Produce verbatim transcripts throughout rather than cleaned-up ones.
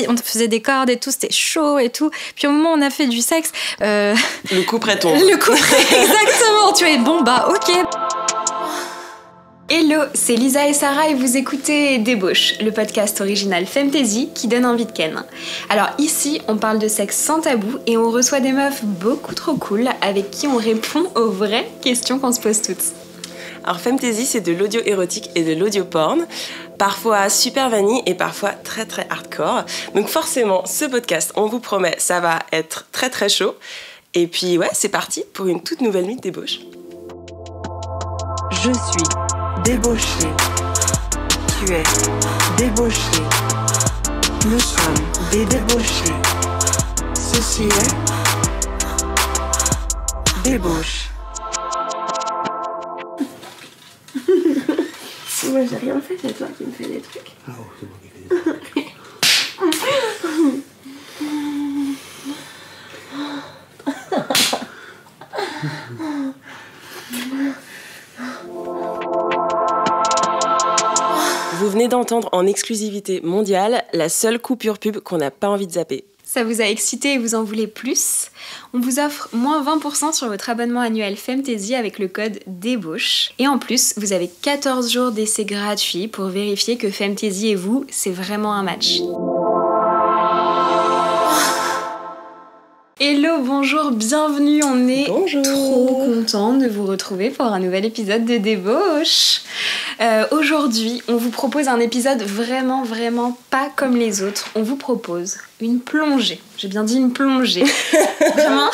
on faisait des cordes et tout, c'était chaud et tout. Puis au moment où on a fait du sexe... Euh... Le coup près tombe. Le coup près, exactement. Tu vois, bon bah ok. Hello, c'est Lisa et Sarah et vous écoutez Débauche, le podcast original Femtasy qui donne envie de ken. Alors ici, on parle de sexe sans tabou et on reçoit des meufs beaucoup trop cool avec qui on répond aux vraies questions qu'on se pose toutes. Alors Femtasy, c'est de l'audio érotique et de l'audio porn, parfois super vanille et parfois très très hardcore. Donc forcément, ce podcast, on vous promet, ça va être très très chaud. Et puis ouais, c'est parti pour une toute nouvelle nuit de débauche. Je suis débauché. Tu es débauché. Nous sommes des débauchés. Ceci est débauche. Moi j'ai rien fait, c'est toi qui me fais des trucs. Ah oh, c'est moi qui fais des trucs. Vous venez d'entendre en exclusivité mondiale la seule coupure pub qu'on n'a pas envie de zapper. Ça vous a excité et vous en voulez plus? On vous offre moins vingt pour cent sur votre abonnement annuel Femtasy avec le code DÉBAUCHE. Et en plus, vous avez quatorze jours d'essai gratuit pour vérifier que Femtasy et vous, c'est vraiment un match. Hello, bonjour, bienvenue, on est Bonjour. trop content de vous retrouver pour un nouvel épisode de Débauche. Euh, aujourd'hui, on vous propose un épisode vraiment, vraiment pas comme les autres. On vous propose une plongée, j'ai bien dit une plongée, vraiment,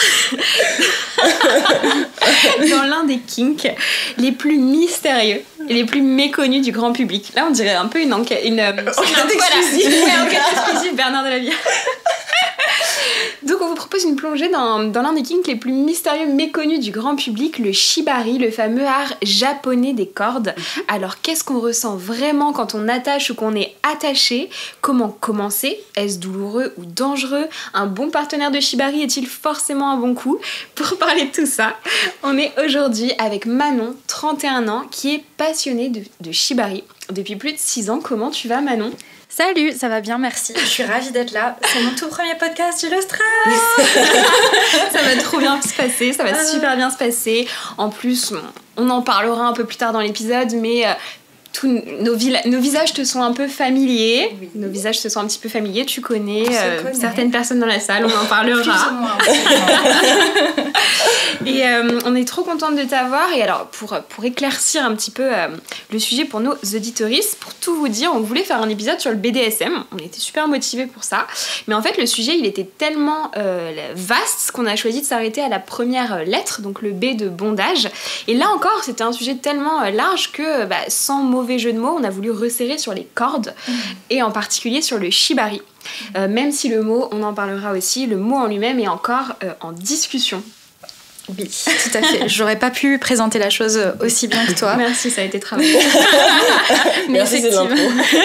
dans l'un des kinks les plus mystérieux et les plus méconnus du grand public. Là, on dirait un peu une enquête, une, une enquête exclusive. Ouais, enquête exclusive, Bernard Delavière. Donc on vous propose une plongée dans, dans l'un des kinks les plus mystérieux méconnus du grand public, le shibari, le fameux art japonais des cordes. Alors qu'est-ce qu'on ressent vraiment quand on attache ou qu'on est attaché? Comment commencer? Est-ce douloureux ou dangereux? Un bon partenaire de shibari est-il forcément un bon coup? Pour parler de tout ça, on est aujourd'hui avec Manon, trente et un ans, qui est passionnée de, de shibari depuis plus de six ans. Comment tu vas, Manon? Salut, ça va bien, merci. Je suis ravie d'être là. C'est mon tout premier podcast, j'ai le stress. Ça va trop bien se passer, ça va euh... super bien se passer. En plus, on en parlera un peu plus tard dans l'épisode, mais euh, tous nos, vila- nos visages te sont un peu familiers. Oui. Nos visages te sont un petit peu familiers. Tu connais, euh, connaît. certaines personnes dans la salle, on en parlera. Et euh, on est trop contente de t'avoir. Et alors, pour, pour éclaircir un petit peu euh, le sujet pour nos auditoristes, pour tout vous dire, on voulait faire un épisode sur le B D S M. On était super motivés pour ça. Mais en fait, le sujet, il était tellement euh, vaste qu'on a choisi de s'arrêter à la première lettre, donc le B de bondage. Et là encore, c'était un sujet tellement euh, large que, bah, sans mauvais jeu de mots, on a voulu resserrer sur les cordes, mmh. et en particulier sur le shibari. Euh, même si le mot, on en parlera aussi, le mot en lui-même est encore euh, en discussion. Oui, tout à fait. J'aurais pas pu présenter la chose aussi bien que toi. Merci, ça a été travaillé. Mais merci, c'est l'intro.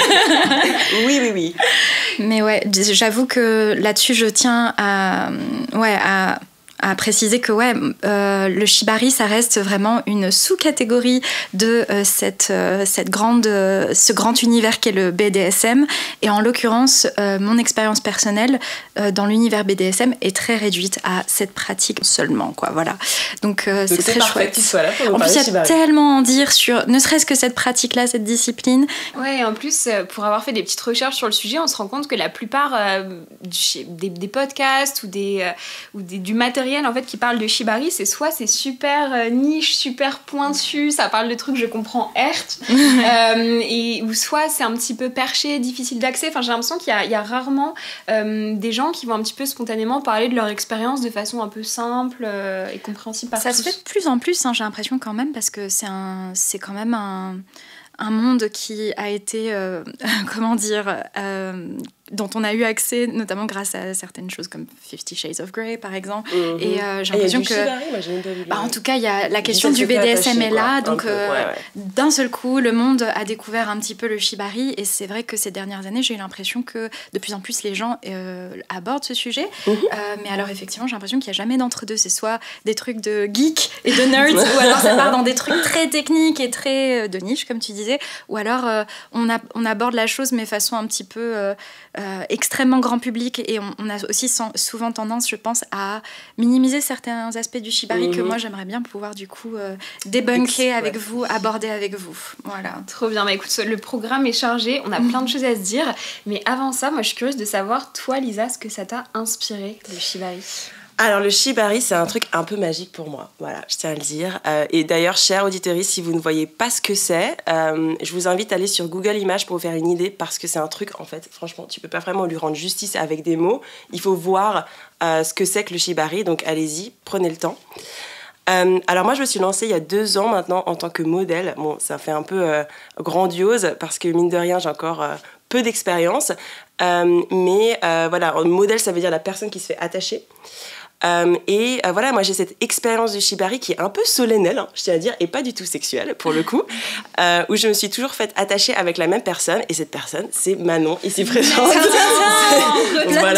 Oui, oui, oui. Mais ouais, j'avoue que là-dessus, je tiens à, ouais, à, à préciser que ouais, euh, le shibari, ça reste vraiment une sous-catégorie de euh, cette, euh, cette grande, euh, ce grand univers qu'est le B D S M. Et en l'occurrence, euh, mon expérience personnelle euh, dans l'univers B D S M est très réduite à cette pratique seulement, quoi. Voilà. Donc, euh, Donc c'est, c'est très chouette. Que tu sois là pour nous en plus, il y a shibari. tellement à en dire sur, ne serait-ce que cette pratique-là, cette discipline. Ouais, et en plus, pour avoir fait des petites recherches sur le sujet, on se rend compte que la plupart euh, du, des, des podcasts ou, des, euh, ou des, du matériel en fait qui parle de shibari, c'est soit c'est super euh, niche, super pointu, ça parle de trucs je comprends hertz, euh, et ou soit c'est un petit peu perché, difficile d'accès. Enfin, j'ai l'impression qu'il y a, il y a rarement euh, des gens qui vont un petit peu spontanément parler de leur expérience de façon un peu simple euh, et compréhensible par ça tous. Se fait de plus en plus, hein, j'ai l'impression quand même, parce que c'est un, c'est quand même un un monde qui a été, euh, comment dire, euh, dont on a eu accès, notamment grâce à certaines choses comme Fifty Shades of Grey, par exemple. Mm-hmm. Et euh, j'ai l'impression que... Shibari, moi, j'ai même pas vu bah, en tout cas, il y a la question du B D S M est là, donc euh, ouais, ouais. d'un seul coup, le monde a découvert un petit peu le shibari, et c'est vrai que ces dernières années, j'ai eu l'impression que de plus en plus les gens euh, abordent ce sujet. Mm-hmm. Euh, mais alors, effectivement, j'ai l'impression qu'il n'y a jamais d'entre-deux. C'est soit des trucs de geek et de nerds, ou alors ça part dans des trucs très techniques et très euh, de niche, comme tu disais, ou alors euh, on, a, on aborde la chose, mais façon un petit peu... Euh, euh, extrêmement grand public et on, on a aussi sans, souvent tendance, je pense, à minimiser certains aspects du shibari mm-hmm. que moi j'aimerais bien pouvoir du coup euh, débunker Ex- avec ouais. vous, aborder avec vous. Voilà. Trop bien. Bah, écoute, le programme est chargé, on a mm. plein de choses à se dire, mais avant ça, moi je suis curieuse de savoir, toi Lisa, ce que ça t'a inspiré, le shibari. Alors le shibari, c'est un truc un peu magique pour moi, voilà, je tiens à le dire. Euh, et d'ailleurs, chère auditeurs, si vous ne voyez pas ce que c'est, euh, je vous invite à aller sur Google Images pour vous faire une idée, parce que c'est un truc, en fait, franchement, tu peux pas vraiment lui rendre justice avec des mots. Il faut voir euh, ce que c'est que le shibari, donc allez-y, prenez le temps. Euh, alors moi, je me suis lancée il y a deux ans maintenant en tant que modèle. Bon, ça fait un peu euh, grandiose, parce que mine de rien, j'ai encore... Euh, peu d'expérience, euh, mais euh, voilà, modèle, ça veut dire la personne qui se fait attacher. Euh, et euh, voilà, moi j'ai cette expérience du shibari qui est un peu solennelle, hein, je tiens à dire, et pas du tout sexuelle pour le coup, euh, où je me suis toujours faite attacher avec la même personne, et cette personne, c'est Manon, ici présente. Voilà.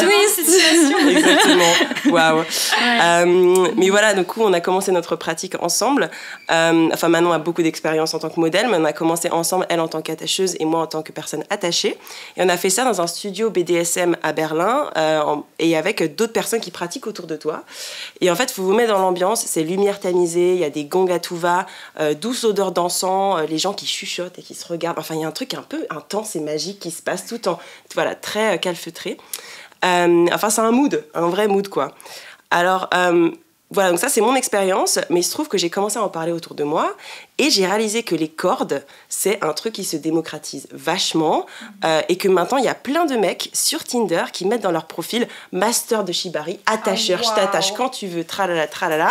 Exactement. Waouh. Ouais. Euh, mais voilà, du coup, on a commencé notre pratique ensemble. Euh, enfin, Manon a beaucoup d'expérience en tant que modèle, mais on a commencé ensemble, elle en tant qu'attacheuse et moi en tant que personne attachée. Et on a fait ça dans un studio B D S M à Berlin, euh, en, et avec d'autres personnes qui pratiquent autour de toi. Et en fait, il faut vous mettre dans l'ambiance, c'est lumière tamisée, il y a des gongs à tout va, euh, douce odeur d'encens, euh, les gens qui chuchotent et qui se regardent. Enfin, il y a un truc un peu intense et magique qui se passe tout en, voilà, très euh, calfeutré. Euh, enfin, c'est un mood, un vrai mood, quoi. Alors, euh, voilà, donc ça, c'est mon expérience, mais il se trouve que j'ai commencé à en parler autour de moi et j'ai réalisé que les cordes, c'est un truc qui se démocratise vachement euh, et que maintenant, il y a plein de mecs sur Tinder qui mettent dans leur profil master de shibari, attacheur, oh, wow. Je t'attache quand tu veux, tralala, tralala.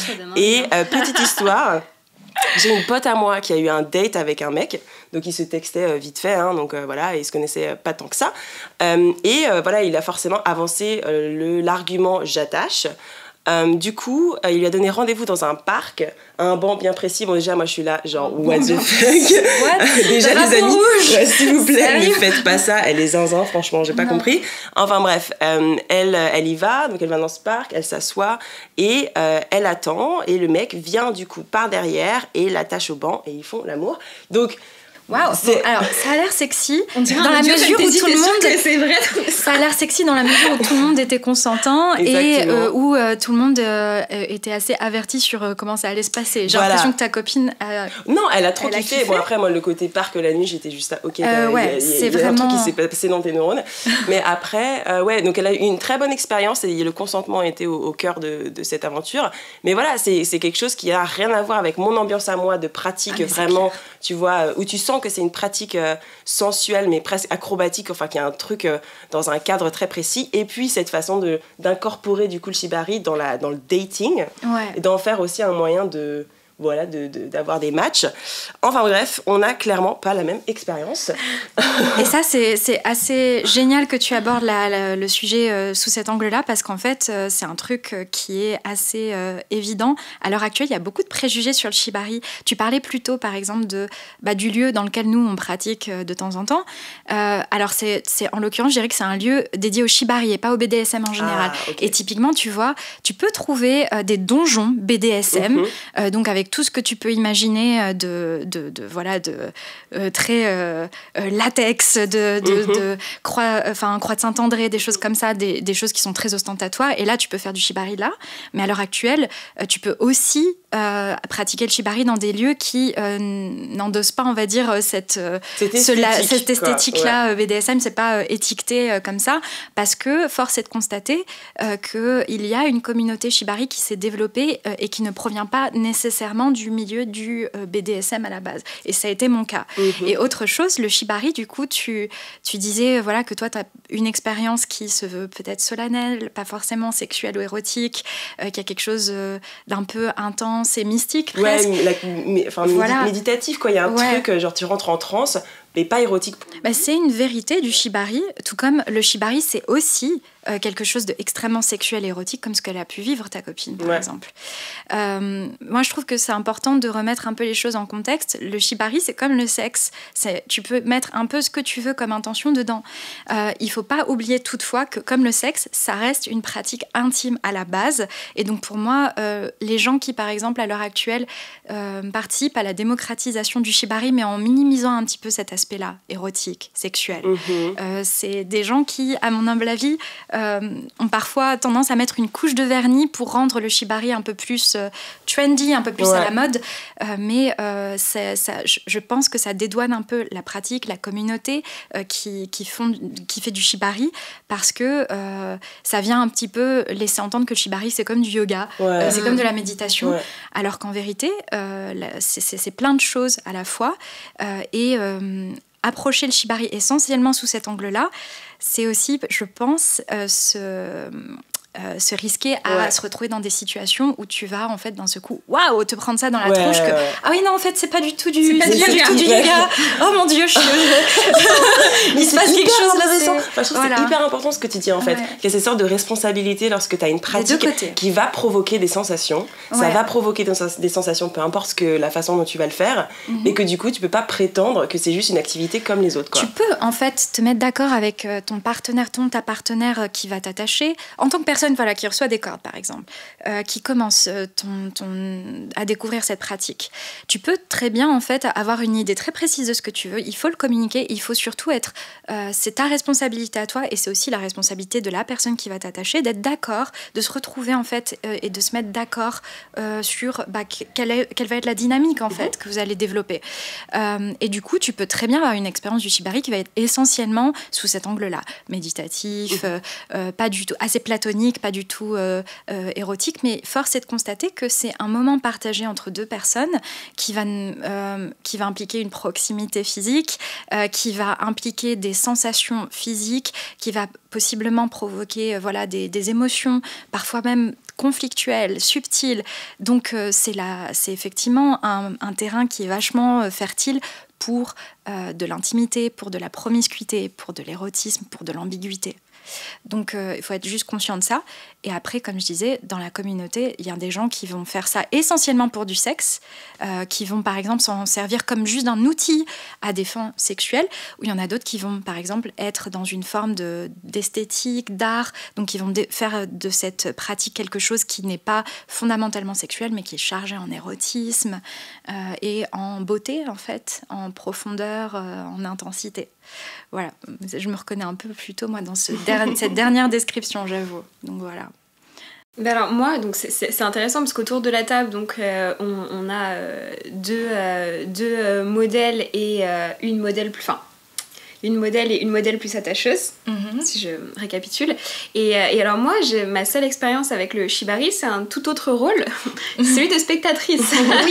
Et euh, petite histoire... J'ai une pote à moi qui a eu un date avec un mec, donc ils se textaient euh, vite fait, hein, donc euh, voilà, ils se connaissaient euh, pas tant que ça. Euh, et euh, voilà, il a forcément avancé euh, le, l'argument j'attache. Euh, du coup, euh, il lui a donné rendez-vous dans un parc, à un banc bien précis. Bon, déjà, moi, je suis là, genre, what the fuck. What déjà, les amis, ouais, s'il vous plaît, ne faites pas ça. Elle est zinzin, franchement, j'ai pas non. compris. Enfin, bref, euh, elle, elle y va, donc elle va dans ce parc, elle s'assoit et euh, elle attend. Et le mec vient, du coup, par derrière et l'attache au banc et ils font l'amour. Donc, Waouh, bon, alors ça a l'air sexy dans la mesure où tout le monde c'est vrai. Ça a l'air sexy dans la mesure où tout le monde était consentant et euh, où euh, tout le monde euh, était assez averti sur euh, comment ça allait se passer. J'ai voilà. l'impression que ta copine a... Non, elle a trop elle kiffé. A kiffé. Bon après moi le côté parc la nuit, j'étais juste là OK, euh, ouais, y a, c'est y a vraiment... un truc qui s'est passé dans tes neurones. Mais après euh, ouais, donc elle a eu une très bonne expérience et le consentement était au, au cœur de, de cette aventure. Mais voilà, c'est c'est quelque chose qui a rien à voir avec mon ambiance à moi de pratique ah, vraiment, tu vois, où tu sens que c'est une pratique euh, sensuelle mais presque acrobatique, enfin qu'il y a un truc euh, dans un cadre très précis, et puis cette façon de, d'incorporer du coup le shibari dans, la, dans le dating ouais. et d'en faire aussi un moyen de voilà, de, de, d'avoir des matchs. Enfin bref, on n'a clairement pas la même expérience. Et ça, c'est, c'est assez génial que tu abordes la, la, le sujet euh, sous cet angle-là, parce qu'en fait, euh, c'est un truc euh, qui est assez euh, évident. À l'heure actuelle, il y a beaucoup de préjugés sur le shibari. Tu parlais plus tôt, par exemple, de, bah, du lieu dans lequel nous, on pratique euh, de temps en temps. Euh, alors, c'est, c'est, en l'occurrence, je dirais que c'est un lieu dédié au shibari et pas au B D S M en général. Ah, okay. Et typiquement, tu vois, tu peux trouver euh, des donjons B D S M, mm-hmm. euh, donc avec tout ce que tu peux imaginer de, de, de voilà, de euh, très euh, latex, de, de, mm-hmm. de croix, enfin croix de Saint-André, des choses comme ça, des, des choses qui sont très ostentatoires. Et là, tu peux faire du shibari là. Mais à l'heure actuelle, euh, tu peux aussi euh, pratiquer le shibari dans des lieux qui euh, n'endossent pas, on va dire, cette, cette esthétique, la, cette esthétique-là. Ouais. B D S M, c'est pas euh, étiqueté euh, comme ça, parce que force est de constater euh, qu'il y a une communauté shibari qui s'est développée euh, et qui ne provient pas nécessairement du milieu du euh, B D S M à la base. Et ça a été mon cas. Mm-hmm. Et autre chose, le shibari, du coup, tu, tu disais voilà, que toi, tu as une expérience qui se veut peut-être solennelle, pas forcément sexuelle ou érotique, euh, qu'il y a quelque chose euh, d'un peu intense et mystique, presque. Ouais, la, mais, enfin, voilà. méditatif, quoi. Il y a un ouais. truc, genre tu rentres en transe, mais pas érotique. Bah, c'est une vérité du shibari, tout comme le shibari, c'est aussi euh, quelque chose d'extrêmement sexuel et érotique comme ce qu'elle a pu vivre, ta copine, par ouais. exemple. Euh, moi, je trouve que c'est important de remettre un peu les choses en contexte. Le shibari, c'est comme le sexe. C'est, tu peux mettre un peu ce que tu veux comme intention dedans. Euh, il ne faut pas oublier toutefois que, comme le sexe, ça reste une pratique intime à la base. Et donc, pour moi, euh, les gens qui, par exemple, à l'heure actuelle, euh, participent à la démocratisation du shibari, mais en minimisant un petit peu cet aspect-là, érotique, sexuel. Mm-hmm. Euh, c'est des gens qui, à mon humble avis, euh, ont parfois tendance à mettre une couche de vernis pour rendre le shibari un peu plus euh, trendy, un peu plus ouais. à la mode. Euh, mais euh, c'est, ça, je, je pense que ça dédouane un peu la pratique, la communauté euh, qui, qui, font, qui fait du shibari, parce que euh, ça vient un petit peu laisser entendre que le shibari, c'est comme du yoga, ouais. euh, c'est comme de la méditation, ouais. alors qu'en vérité, euh, c'est, c'est, c'est plein de choses à la fois. Euh, et euh, approcher le shibari essentiellement sous cet angle-là, c'est aussi, je pense, euh, se... Euh, se risquer à ouais. se retrouver dans des situations où tu vas en fait d'un seul coup waouh te prendre ça dans la ouais, tronche que ouais. ah oui non en fait c'est pas du tout du, c'est pas c'est du, pas du tout du yoga. Oh mon dieu, je il se passe quelque chose là. C'est... Enfin, je trouve voilà. que c'est hyper important ce que tu dis en fait. Ouais. Qu'il y a cette sorte de responsabilité lorsque tu as une pratique qui va provoquer des sensations. Ouais. Ça va provoquer des sensations, peu importe ce que, la façon dont tu vas le faire, mm-hmm. et que du coup tu peux pas prétendre que c'est juste une activité comme les autres. Quoi. Tu peux en fait te mettre d'accord avec ton partenaire, ton ta partenaire qui va t'attacher en tant que personne voilà qui reçoit des par exemple, euh, qui commence euh, ton, ton, à découvrir cette pratique. Tu peux très bien, en fait, avoir une idée très précise de ce que tu veux. Il faut le communiquer. Il faut surtout être... Euh, c'est ta responsabilité à toi et c'est aussi la responsabilité de la personne qui va t'attacher d'être d'accord, de se retrouver, en fait, euh, et de se mettre d'accord euh, sur bah, quelle, est, quelle va être la dynamique, en fait, que vous allez développer. Euh, et du coup, tu peux très bien avoir une expérience du shibari qui va être essentiellement sous cet angle-là. Méditatif, euh, euh, pas du tout... assez platonique, pas du tout... Euh, Euh, érotique, mais force est de constater que c'est un moment partagé entre deux personnes qui va, euh, qui va impliquer une proximité physique, euh, qui va impliquer des sensations physiques, qui va possiblement provoquer euh, voilà, des, des émotions, parfois même conflictuelles, subtiles. Donc euh, c'est, la, c'est effectivement un, un terrain qui est vachement euh, fertile pour euh, de l'intimité, pour de la promiscuité, pour de l'érotisme, pour de l'ambiguïté. Donc euh, il faut être juste conscient de ça. Et après, comme je disais, dans la communauté, il y a des gens qui vont faire ça essentiellement pour du sexe, euh, qui vont par exemple s'en servir comme juste d'un outil à des fins sexuelles, ou il y en a d'autres qui vont par exemple être dans une forme de, d'esthétique, d'art, donc qui vont dé- faire de cette pratique quelque chose qui n'est pas fondamentalement sexuel, mais qui est chargé en érotisme euh, et en beauté en fait, en profondeur, euh, en intensité. Voilà, je me reconnais un peu plutôt moi dans ce der- cette dernière description, j'avoue. Donc voilà. Ben alors moi, donc c'est, c'est, c'est intéressant parce qu'autour de la table, donc euh, on, on a euh, deux, euh, deux euh, modèles et euh, une modèle plus, enfin une modèle et une modèle plus attacheuse, mm-hmm. si je récapitule. Et, euh, et alors moi, j'ai, ma seule expérience avec le shibari, c'est un tout autre rôle, celui de spectatrice. Oui,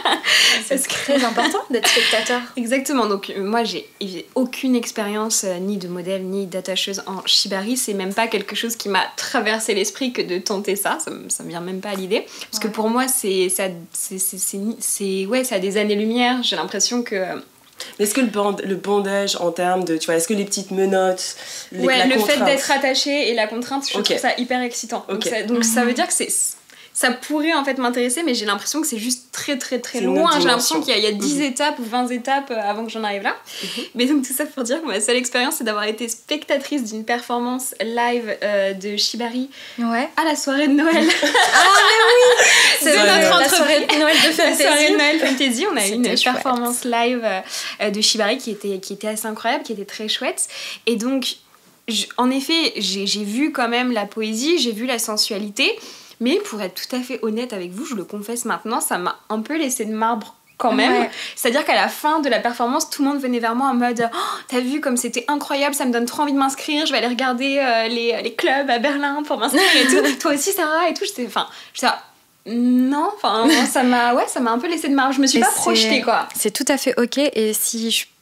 c'est très important d'être spectateur. Exactement, donc euh, moi j'ai, j'ai aucune expérience euh, ni de modèle ni d'attacheuse en shibari, c'est même pas quelque chose qui m'a traversé l'esprit que de tenter ça, ça, ça me vient même pas à l'idée, parce ouais. que pour moi c'est, ça, c'est, c'est, c'est, c'est, ouais, ça a des années-lumière, j'ai l'impression que... Euh, Mais est-ce que le, band, le bandage en termes de, tu vois, est-ce que les petites menottes, les, ouais, la le contrainte... fait d'être attaché et la contrainte, je okay. trouve ça hyper excitant. Okay. Donc, ça, donc mm-hmm. ça veut dire que c'est, ça pourrait en fait m'intéresser, mais j'ai l'impression que c'est juste très très très c'est loin. J'ai l'impression qu'il y a, il y a dix mm-hmm. étapes ou vingt étapes avant que j'en arrive là. Mm-hmm. Mais donc tout ça pour dire que ma seule expérience, c'est d'avoir été spectatrice d'une performance live euh, de shibari ouais. à la soirée de Noël. Ah mais oui, c'est notre la entreprise. soirée de Noël de Fantasy. La soirée de Noël Fantasy, on a eu une chouette. performance live euh, de shibari qui était qui était assez incroyable, qui était très chouette. Et donc je, en effet, j'ai, j'ai vu quand même la poésie, j'ai vu la sensualité. Mais pour être tout à fait honnête avec vous, je le confesse maintenant, ça m'a un peu laissé de marbre quand même. Ouais. C'est-à-dire qu'à la fin de la performance, tout le monde venait vers moi en mode oh, t'as vu comme c'était incroyable, ça me donne trop envie de m'inscrire, je vais aller regarder euh, les, les clubs à Berlin pour m'inscrire et tout. Toi aussi, Sarah et tout. J'étais, enfin, j'étais non, enfin, ça m'a, ouais, ça m'a un peu laissé de marbre. Je me suis mais pas projetée, quoi. C'est tout à fait ok. Et si je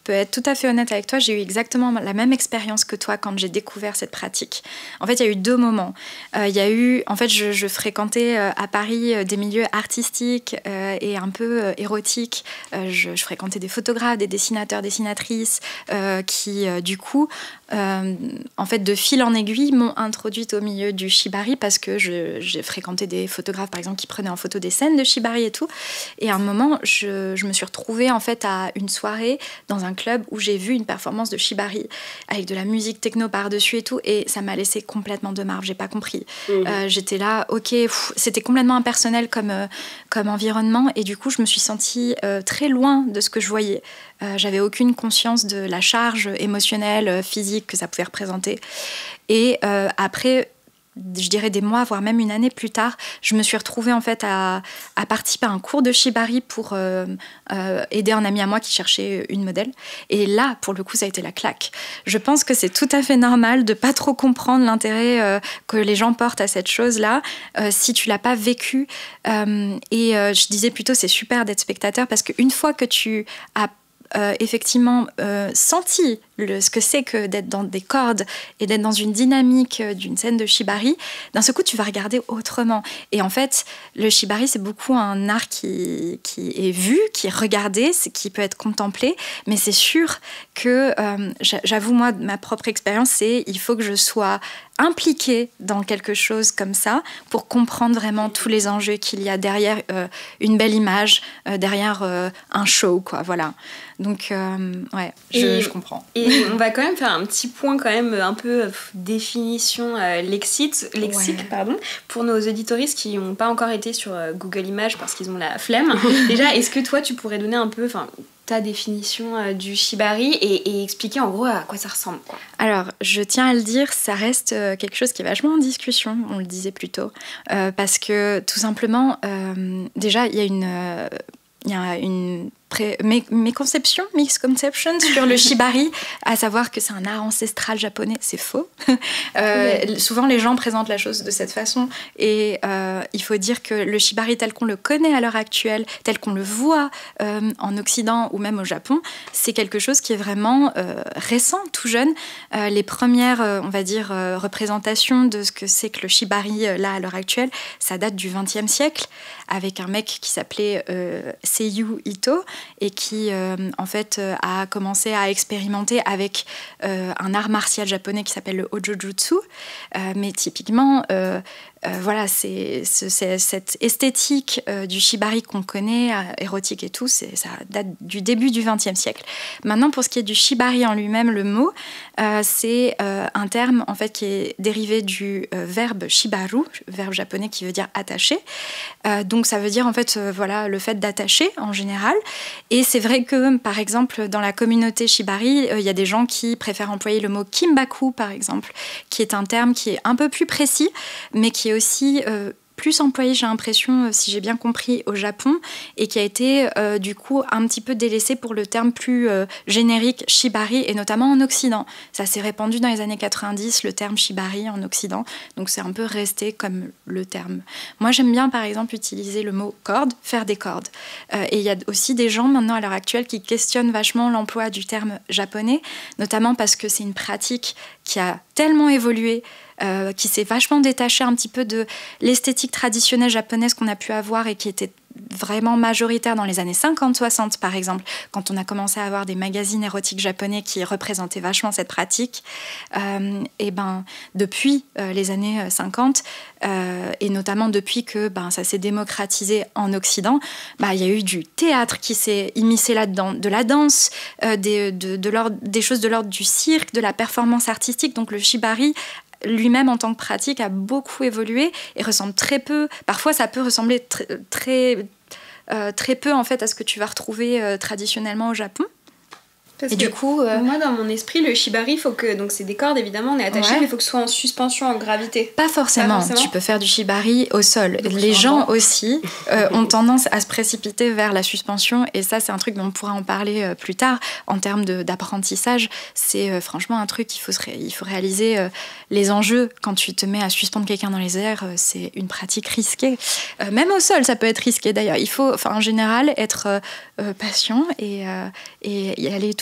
peux être tout à fait honnête avec toi, j'ai eu exactement la même expérience que toi quand j'ai découvert cette pratique. En fait, il y a eu deux moments. Euh, il y a eu, en fait, je, je fréquentais euh, à Paris euh, des milieux artistiques euh, et un peu euh, érotiques. Euh, je, je fréquentais des photographes, des dessinateurs, dessinatrices euh, qui, euh, du coup, euh, en fait, de fil en aiguille, m'ont introduite au milieu du shibari parce que je, j'ai fréquenté des photographes, par exemple, qui prenaient en photo des scènes de shibari et tout. Et à un moment, je, je me suis retrouvée en fait à une soirée dans un club où j'ai vu une performance de shibari avec de la musique techno par-dessus et tout, et ça m'a laissé complètement de marbre, j'ai pas compris. Mmh. Euh, j'étais là, ok, pff, c'était complètement impersonnel comme, euh, comme environnement, et du coup, je me suis sentie euh, très loin de ce que je voyais. Euh, j'avais aucune conscience de la charge émotionnelle, physique que ça pouvait représenter. Et euh, après, je dirais des mois, voire même une année plus tard, je me suis retrouvée en fait à, à participer à un cours de shibari pour euh, euh, aider un ami à moi qui cherchait une modèle. Et là, pour le coup, ça a été la claque. Je pense que c'est tout à fait normal de pas trop comprendre l'intérêt euh, que les gens portent à cette chose-là euh, si tu l'as pas vécu. Euh, et euh, je disais plutôt, c'est super d'être spectateur parce qu'une fois que tu as Euh, effectivement euh, senti le, ce que c'est que d'être dans des cordes et d'être dans une dynamique euh, d'une scène de shibari, d'un seul coup tu vas regarder autrement. Et en fait le shibari c'est beaucoup un art qui, qui est vu, qui est regardé, qui peut être contemplé, mais c'est sûr que euh, j'avoue moi ma propre expérience c'est il faut que je sois impliquée dans quelque chose comme ça pour comprendre vraiment tous les enjeux qu'il y a derrière euh, une belle image, euh, derrière euh, un show, quoi, voilà. Donc, euh, ouais, je, et, je comprends. Et on va quand même faire un petit point quand même un peu euh, définition euh, lexique, lexique ouais. pardon, pour nos auditoristes qui n'ont pas encore été sur euh, Google Images parce qu'ils ont la flemme. Déjà, est-ce que toi, tu pourrais donner un peu... ta définition euh, du shibari et, et expliquer en gros à quoi ça ressemble, quoi. Alors, je tiens à le dire, ça reste euh, quelque chose qui est vachement en discussion, on le disait plus tôt, euh, parce que tout simplement, euh, déjà, il y a une... Euh, il y a une pré- mes, mes conceptions, misconceptions sur le shibari, à savoir que c'est un art ancestral japonais, c'est faux. euh, oui. Souvent, les gens présentent la chose de cette façon, et euh, il faut dire que le shibari tel qu'on le connaît à l'heure actuelle, tel qu'on le voit euh, en Occident ou même au Japon, c'est quelque chose qui est vraiment euh, récent, tout jeune. Euh, les premières, euh, on va dire, euh, représentations de ce que c'est que le shibari euh, là à l'heure actuelle, ça date du vingtième siècle, avec un mec qui s'appelait euh, Seiyu Ito et qui euh, en fait euh, a commencé à expérimenter avec euh, un art martial japonais qui s'appelle le Hojojutsu, euh, mais typiquement euh, Euh, voilà, c'est, c'est cette esthétique euh, du shibari qu'on connaît, euh, érotique et tout, c'est, ça date du début du vingtième siècle. Maintenant, pour ce qui est du shibari en lui-même, le mot, euh, c'est euh, un terme en fait qui est dérivé du euh, verbe shibaru, verbe japonais qui veut dire attacher. Euh, donc ça veut dire en fait euh, voilà le fait d'attacher en général. Et c'est vrai que par exemple dans la communauté shibari, il euh, y a des gens qui préfèrent employer le mot kimbaku par exemple, qui est un terme qui est un peu plus précis, mais qui est aussi euh, plus employé, j'ai l'impression, euh, si j'ai bien compris, au Japon, et qui a été euh, du coup un petit peu délaissé pour le terme plus euh, générique shibari, et notamment en Occident. Ça s'est répandu dans les années quatre-vingt-dix, le terme shibari en Occident, donc c'est un peu resté comme le terme. Moi j'aime bien par exemple utiliser le mot corde, faire des cordes. Euh, et il y a aussi des gens maintenant à l'heure actuelle qui questionnent vachement l'emploi du terme japonais, notamment parce que c'est une pratique qui a tellement évolué, Euh, qui s'est vachement détaché un petit peu de l'esthétique traditionnelle japonaise qu'on a pu avoir et qui était vraiment majoritaire dans les années cinquante soixante par exemple, quand on a commencé à avoir des magazines érotiques japonais qui représentaient vachement cette pratique. Euh, et ben depuis euh, les années cinquante euh, et notamment depuis que ben, ça s'est démocratisé en Occident, ben, il y a eu du théâtre qui s'est immiscé là-dedans, de la danse, euh, des, de, de l'ordre, des choses de l'ordre du cirque, de la performance artistique. Donc le shibari lui-même en tant que pratique a beaucoup évolué et ressemble très peu, parfois ça peut ressembler très, très, euh, très peu en fait à ce que tu vas retrouver euh, traditionnellement au Japon. Parce et que du coup, euh... moi dans mon esprit, le shibari, faut que donc c'est des cordes évidemment, on est attaché, ouais. mais il faut que ce soit en suspension en gravité. Pas forcément. Pas forcément. Tu peux faire du shibari au sol. Donc, les gens aussi euh, ont tendance à se précipiter vers la suspension, et ça c'est un truc dont on pourra en parler euh, plus tard en termes de, d'apprentissage. C'est euh, franchement un truc qu'il faut, se ré... il faut réaliser euh, les enjeux quand tu te mets à suspendre quelqu'un dans les airs. Euh, c'est une pratique risquée. Euh, même au sol, ça peut être risqué d'ailleurs. Il faut, enfin en général, être euh, patient et, euh, et y aller tout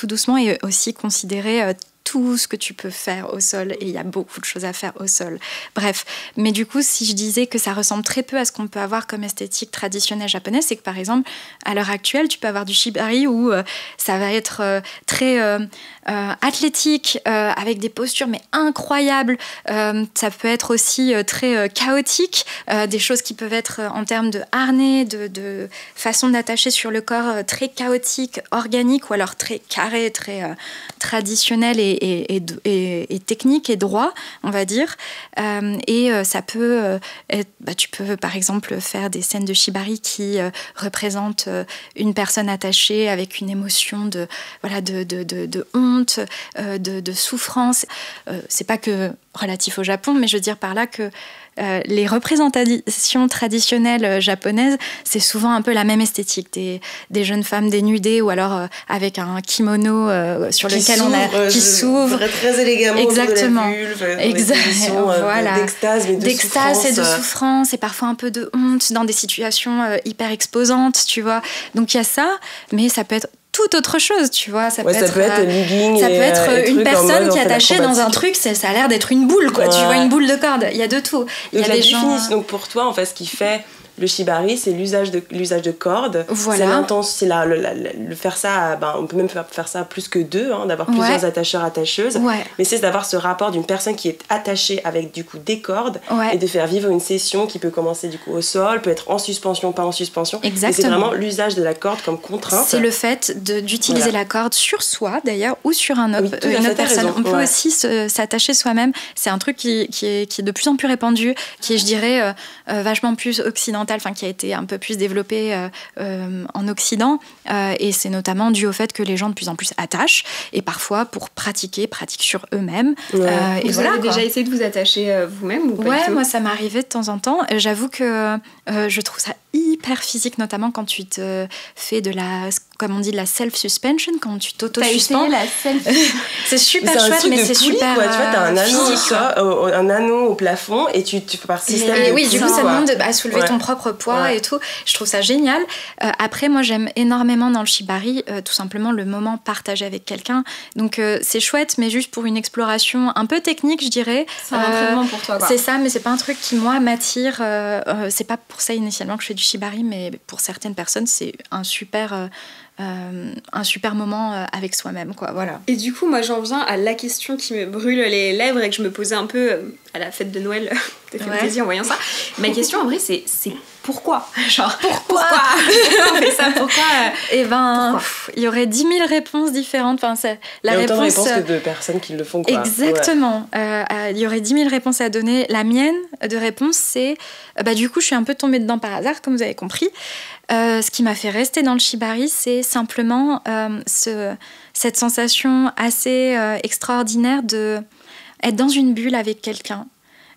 tout doucement et aussi considérer euh, tout ce que tu peux faire au sol, et il y a beaucoup de choses à faire au sol. Bref, mais du coup, si je disais que ça ressemble très peu à ce qu'on peut avoir comme esthétique traditionnelle japonaise, c'est que par exemple, à l'heure actuelle, tu peux avoir du shibari où euh, ça va être euh, très euh, euh, athlétique, euh, avec des postures mais incroyables. Euh, ça peut être aussi euh, très euh, chaotique, euh, des choses qui peuvent être euh, en termes de harnais, de, de façon d'attacher sur le corps euh, très chaotique, organique, ou alors très carré, très euh, traditionnel et Et, et, et, et technique et droit, on va dire. Euh, et euh, ça peut euh, être, bah, tu peux par exemple faire des scènes de shibari qui euh, représentent euh, une personne attachée avec une émotion de, voilà, de, de, de, de honte, euh, de, de souffrance. Euh, c'est pas que relatif au Japon, mais je veux dire par là que Euh, les représentations traditionnelles japonaises, c'est souvent un peu la même esthétique, des, des jeunes femmes dénudées ou alors euh, avec un kimono euh, sur qui lequel on a euh, qui s'ouvre très élégamment, exactement, de la vulve, exactement, euh, voilà, d'extase, mais de d'extase souffrance, et de euh... souffrance et parfois un peu de honte dans des situations euh, hyper exposantes, tu vois. Donc il y a ça, mais ça peut être tout autre chose, tu vois. Ça ouais, peut ça être, peut être legging ça et, peut être et une personne mode, qui est attachée dans un truc, c'est, ça a l'air d'être une boule, quoi. Ouais. Tu vois, une boule de corde. Il y a de tout. Il y a la des définition, gens... donc pour toi, en fait, ce qui fait le shibari, c'est l'usage de, l'usage de cordes. Voilà. C'est l'intention, c'est la, le, la, le faire ça, ben, on peut même faire, faire ça à plus que deux, hein, d'avoir plusieurs ouais. attacheurs, attacheuses. Ouais. Mais c'est d'avoir ce rapport d'une personne qui est attachée avec du coup des cordes ouais. et de faire vivre une session qui peut commencer du coup au sol, peut être en suspension, pas en suspension. Exactement. Et c'est vraiment l'usage de la corde comme contrainte. C'est le fait de, d'utiliser voilà. la corde sur soi d'ailleurs ou sur un autre, oui, une autre personne. raison. On peut ouais. aussi se, s'attacher soi-même. C'est un truc qui, qui, est, qui est de plus en plus répandu, qui est, je dirais, euh, euh, vachement plus occidental, enfin qui a été un peu plus développé euh, euh, en Occident, euh, et c'est notamment dû au fait que les gens de plus en plus attachent, et parfois pour pratiquer, pratiquent sur eux-mêmes. Ouais. Euh, vous et voilà, avez quoi. déjà essayé de vous attacher euh, vous-même ou pas Ouais, du tout ? moi ça m'est arrivé de temps en temps. J'avoue que euh, je trouve ça hyper physique, notamment quand tu te fais de la, comme on dit, de la self-suspension, quand tu t'auto-suspends. la self C'est super c'est chouette, mais c'est poulie, super quoi. Tu vois, t'as un anneau, physique, ça, euh, un anneau au plafond et tu, tu fais par système et de oui, du coup, ça quoi. demande à soulever ouais. ton propre poids ouais. et tout. Je trouve ça génial. Euh, après, moi, j'aime énormément dans le shibari, euh, tout simplement le moment partagé avec quelqu'un. Donc, euh, c'est chouette, mais juste pour une exploration un peu technique, je dirais. C'est un euh, entraînement pour toi, quoi. C'est ça, mais c'est pas un truc qui, moi, m'attire. Euh, euh, c'est pas pour ça initialement que je fais du shibari, mais pour certaines personnes, c'est un super... Euh, Euh, un super moment euh, avec soi-même, quoi, voilà. Et du coup, moi, j'en viens à la question qui me brûle les lèvres et que je me posais un peu euh, à la fête de Noël. T'as fait ouais. plaisir en voyant ça. Ma question, en vrai, c'est, c'est pourquoi ? Genre, pourquoi, pourquoi on fait ça ? Pourquoi Eh ben, il y aurait dix mille réponses différentes. Enfin, c'est, la il y a autant réponse, de réponses que de personnes qui le font, quoi. Exactement. Il ouais. euh, y aurait dix mille réponses à donner. La mienne de réponse, c'est... Bah, du coup, je suis un peu tombée dedans par hasard, comme vous avez compris. Euh, ce qui m'a fait rester dans le shibari, c'est simplement euh, ce, cette sensation assez euh, extraordinaire de être dans une bulle avec quelqu'un,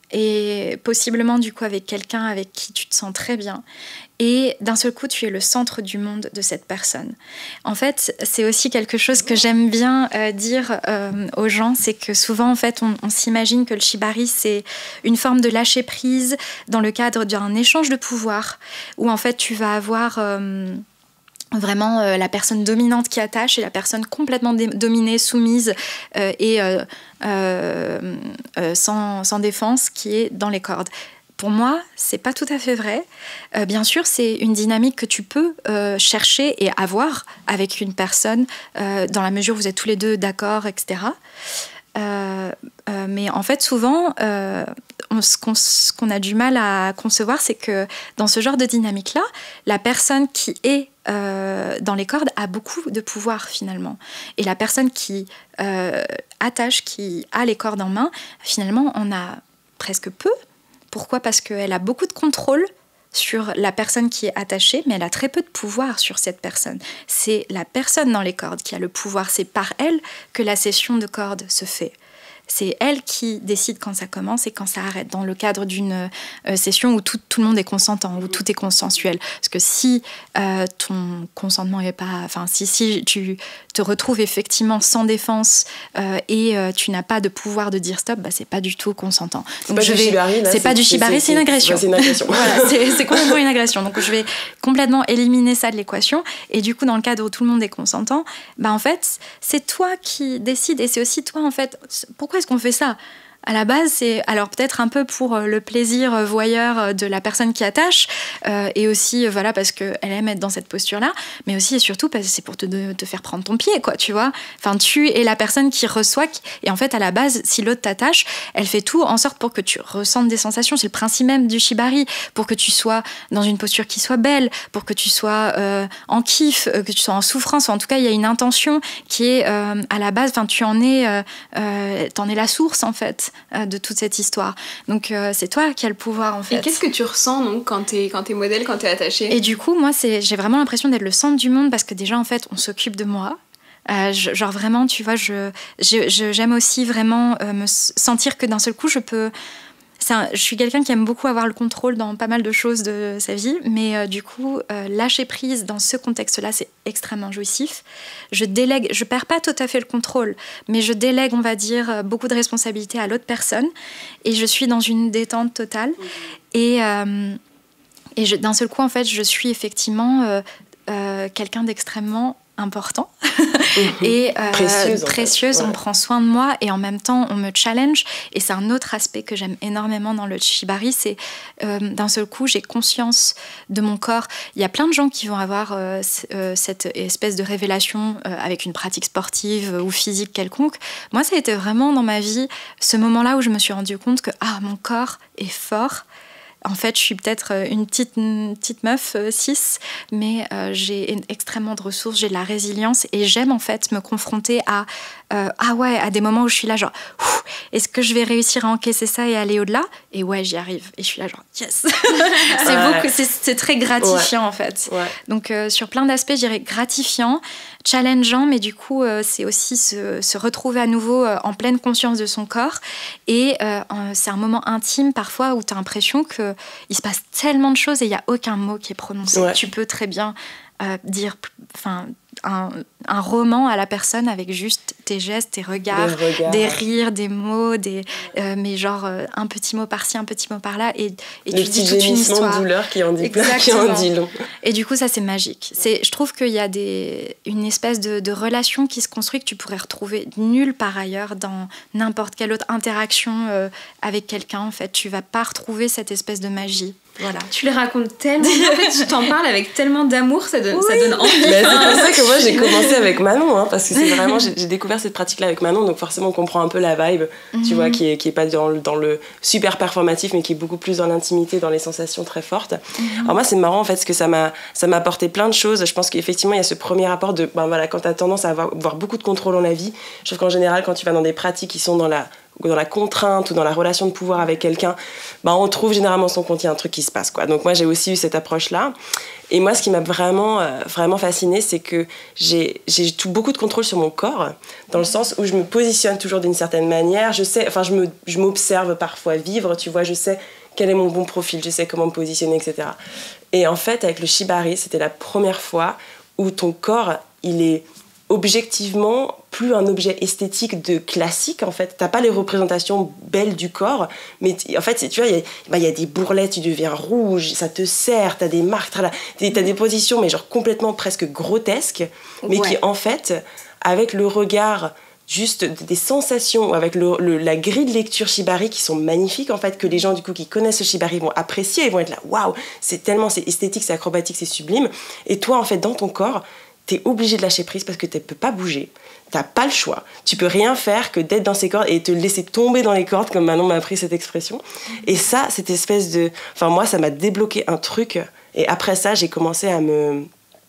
et possiblement du coup avec quelqu'un avec qui tu te sens très bien, et d'un seul coup tu es le centre du monde de cette personne. En fait, c'est aussi quelque chose que j'aime bien euh, dire euh, aux gens, c'est que souvent en fait on, on s'imagine que le shibari c'est une forme de lâcher prise dans le cadre d'un échange de pouvoir, où en fait tu vas avoir euh, vraiment euh, la personne dominante qui attache et la personne complètement dé- dominée, soumise euh, et euh, euh, euh, sans, sans défense qui est dans les cordes. Pour moi, c'est pas tout à fait vrai. Euh, bien sûr, c'est une dynamique que tu peux euh, chercher et avoir avec une personne euh, dans la mesure où vous êtes tous les deux d'accord, et cetera. Euh, euh, mais en fait, souvent, euh, on, ce, qu'on, ce qu'on a du mal à concevoir, c'est que dans ce genre de dynamique-là, la personne qui est euh, dans les cordes a beaucoup de pouvoir finalement. Et la personne qui euh, attache, qui a les cordes en main, finalement, on a presque peu. Pourquoi ? Parce qu'elle a beaucoup de contrôle sur la personne qui est attachée, mais elle a très peu de pouvoir sur cette personne. C'est la personne dans les cordes qui a le pouvoir. C'est par elle que la session de cordes se fait. c'est elle qui décide quand ça commence et quand ça arrête, dans le cadre d'une euh, session où tout, tout le monde est consentant, où tout est consensuel. Parce que si euh, ton consentement n'est pas... Enfin, si, si tu te retrouves effectivement sans défense euh, et euh, tu n'as pas de pouvoir de dire stop, bah, c'est pas du tout consentant. C'est pas, je vais... shibari, là, c'est pas du shibari, c'est, c'est une agression. Ouais, c'est une agression. Voilà, c'est, c'est complètement une agression. Donc je vais complètement éliminer ça de l'équation. Et du coup, dans le cadre où tout le monde est consentant, bah, en fait, c'est toi qui décides. Et c'est aussi toi, en fait... Pourquoi est-ce qu'on fait ça ? À la base, c'est alors peut-être un peu pour le plaisir voyeur de la personne qui attache, euh, et aussi euh, voilà parce qu'elle aime être dans cette posture-là, mais aussi et surtout parce que c'est pour te, de, te faire prendre ton pied, quoi, tu vois. Enfin, tu es la personne qui reçoit, qui... et en fait, à la base, si l'autre t'attache, elle fait tout en sorte pour que tu ressentes des sensations. C'est le principe même du shibari, pour que tu sois dans une posture qui soit belle, pour que tu sois euh, en kiff, euh, que tu sois en souffrance. En tout cas, il y a une intention qui est euh, à la base. Enfin, tu en es, euh, euh, t'en es la source en fait. De toute cette histoire. Donc euh, c'est toi qui as le pouvoir en fait. Et qu'est-ce que tu ressens donc quand t'es, quand t'es modèle, quand t'es attachée ? Et du coup, moi, c'est, j'ai vraiment l'impression d'être le centre du monde parce que déjà en fait, on s'occupe de moi. Euh, je, genre vraiment, tu vois, je, je, je, j'aime aussi vraiment euh, me sentir que d'un seul coup, je peux... C'est un, je suis quelqu'un qui aime beaucoup avoir le contrôle dans pas mal de choses de sa vie, mais euh, du coup, euh, lâcher prise dans ce contexte-là, c'est extrêmement jouissif. Je délègue, je perds pas tout à fait le contrôle, mais je délègue, on va dire, beaucoup de responsabilités à l'autre personne, et je suis dans une détente totale. Et, euh, et je, d'un seul coup, en fait, je suis effectivement euh, euh, quelqu'un d'extrêmement important et euh, précieuse, précieuse en fait. Ouais. On prend soin de moi et en même temps on me challenge, et c'est un autre aspect que j'aime énormément dans le shibari, c'est euh, d'un seul coup j'ai conscience de mon corps. Il y a plein de gens qui vont avoir euh, c- euh, cette espèce de révélation euh, avec une pratique sportive euh, ou physique quelconque. Moi ça a été vraiment dans ma vie ce moment-là où je me suis rendu compte que ah, mon corps est fort. En fait, je suis peut-être une petite, une petite meuf, euh, cis, mais euh, j'ai extrêmement de ressources, j'ai de la résilience et j'aime en fait me confronter à, euh, ah ouais, à des moments où je suis là genre, est-ce que je vais réussir à encaisser ça et aller au-delà ? Et ouais, j'y arrive. Et je suis là genre, yes. c'est, ouais. beaucoup, c'est, c'est très gratifiant ouais. en fait. Ouais. Donc euh, sur plein d'aspects, je dirais gratifiant, challengeant, mais du coup, euh, c'est aussi se, se retrouver à nouveau euh, en pleine conscience de son corps. Et euh, c'est un moment intime parfois où tu as l'impression que il se passe tellement de choses et il n'y a aucun mot qui est prononcé. Ouais. Tu peux très bien euh, dire un, un roman à la personne avec juste tes gestes, tes regards, des, regards. des rires, des mots, des, euh, mais genre euh, un petit mot par-ci, un petit mot par-là. Et, et tu dis toute une histoire. De douleur qui en dit plein, qui en dit long. Et du coup, ça, c'est magique. C'est, je trouve qu'il y a des, une espèce de, de relation qui se construit que tu pourrais retrouver nulle part ailleurs dans n'importe quelle autre interaction euh, avec quelqu'un. En fait, tu vas pas retrouver cette espèce de magie. Voilà. Tu le racontes tellement bien, en fait, tu t'en parles avec tellement d'amour, ça donne, oui. ça donne envie. Mais c'est pour ça que moi j'ai commencé avec Manon, hein, parce que c'est vraiment, j'ai, j'ai découvert cette pratique-là avec Manon, donc forcément on comprend un peu la vibe, mm-hmm. tu vois, qui est, qui est pas dans, dans le super performatif, mais qui est beaucoup plus dans l'intimité, dans les sensations très fortes. Mm-hmm. Alors moi c'est marrant en fait, parce que ça m'a, ça m'a apporté plein de choses. Je pense qu'effectivement il y a ce premier rapport de, ben voilà, quand t'as tendance à avoir, avoir beaucoup de contrôle dans la vie, je trouve qu'en général quand tu vas dans des pratiques qui sont dans la dans la contrainte ou dans la relation de pouvoir avec quelqu'un, bah on trouve généralement son compte, il y a un truc qui se passe, quoi. Donc moi j'ai aussi eu cette approche-là. Et moi ce qui m'a vraiment, euh, vraiment fascinée, c'est que j'ai, j'ai tout, beaucoup de contrôle sur mon corps, dans le sens où je me positionne toujours d'une certaine manière. Je sais, enfin je, me, je m'observe parfois vivre, tu vois, je sais quel est mon bon profil, je sais comment me positionner, et cetera. Et en fait avec le shibari, c'était la première fois où ton corps, il est objectivement plus un objet esthétique de classique, en fait. T'as pas les représentations belles du corps, mais t- en fait, tu vois, il y, bah, y a des bourrelets, tu deviens rouge, ça te serre, t'as des marques, t'as, t'as des positions, mais genre complètement presque grotesques, mais ouais. qui, en fait, avec le regard, juste des sensations, avec le, le, la grille de lecture shibari qui sont magnifiques, en fait, que les gens, du coup, qui connaissent le shibari vont apprécier, ils vont être là, waouh, c'est tellement, c'est esthétique, c'est acrobatique, c'est sublime. Et toi, en fait, dans ton corps, t'es obligé de lâcher prise parce que tu peux pas bouger, t'as pas le choix, tu peux rien faire que d'être dans ces cordes et te laisser tomber dans les cordes, comme Manon m'a appris cette expression. Et ça, cette espèce de, enfin moi ça m'a débloqué un truc, et après ça j'ai commencé à me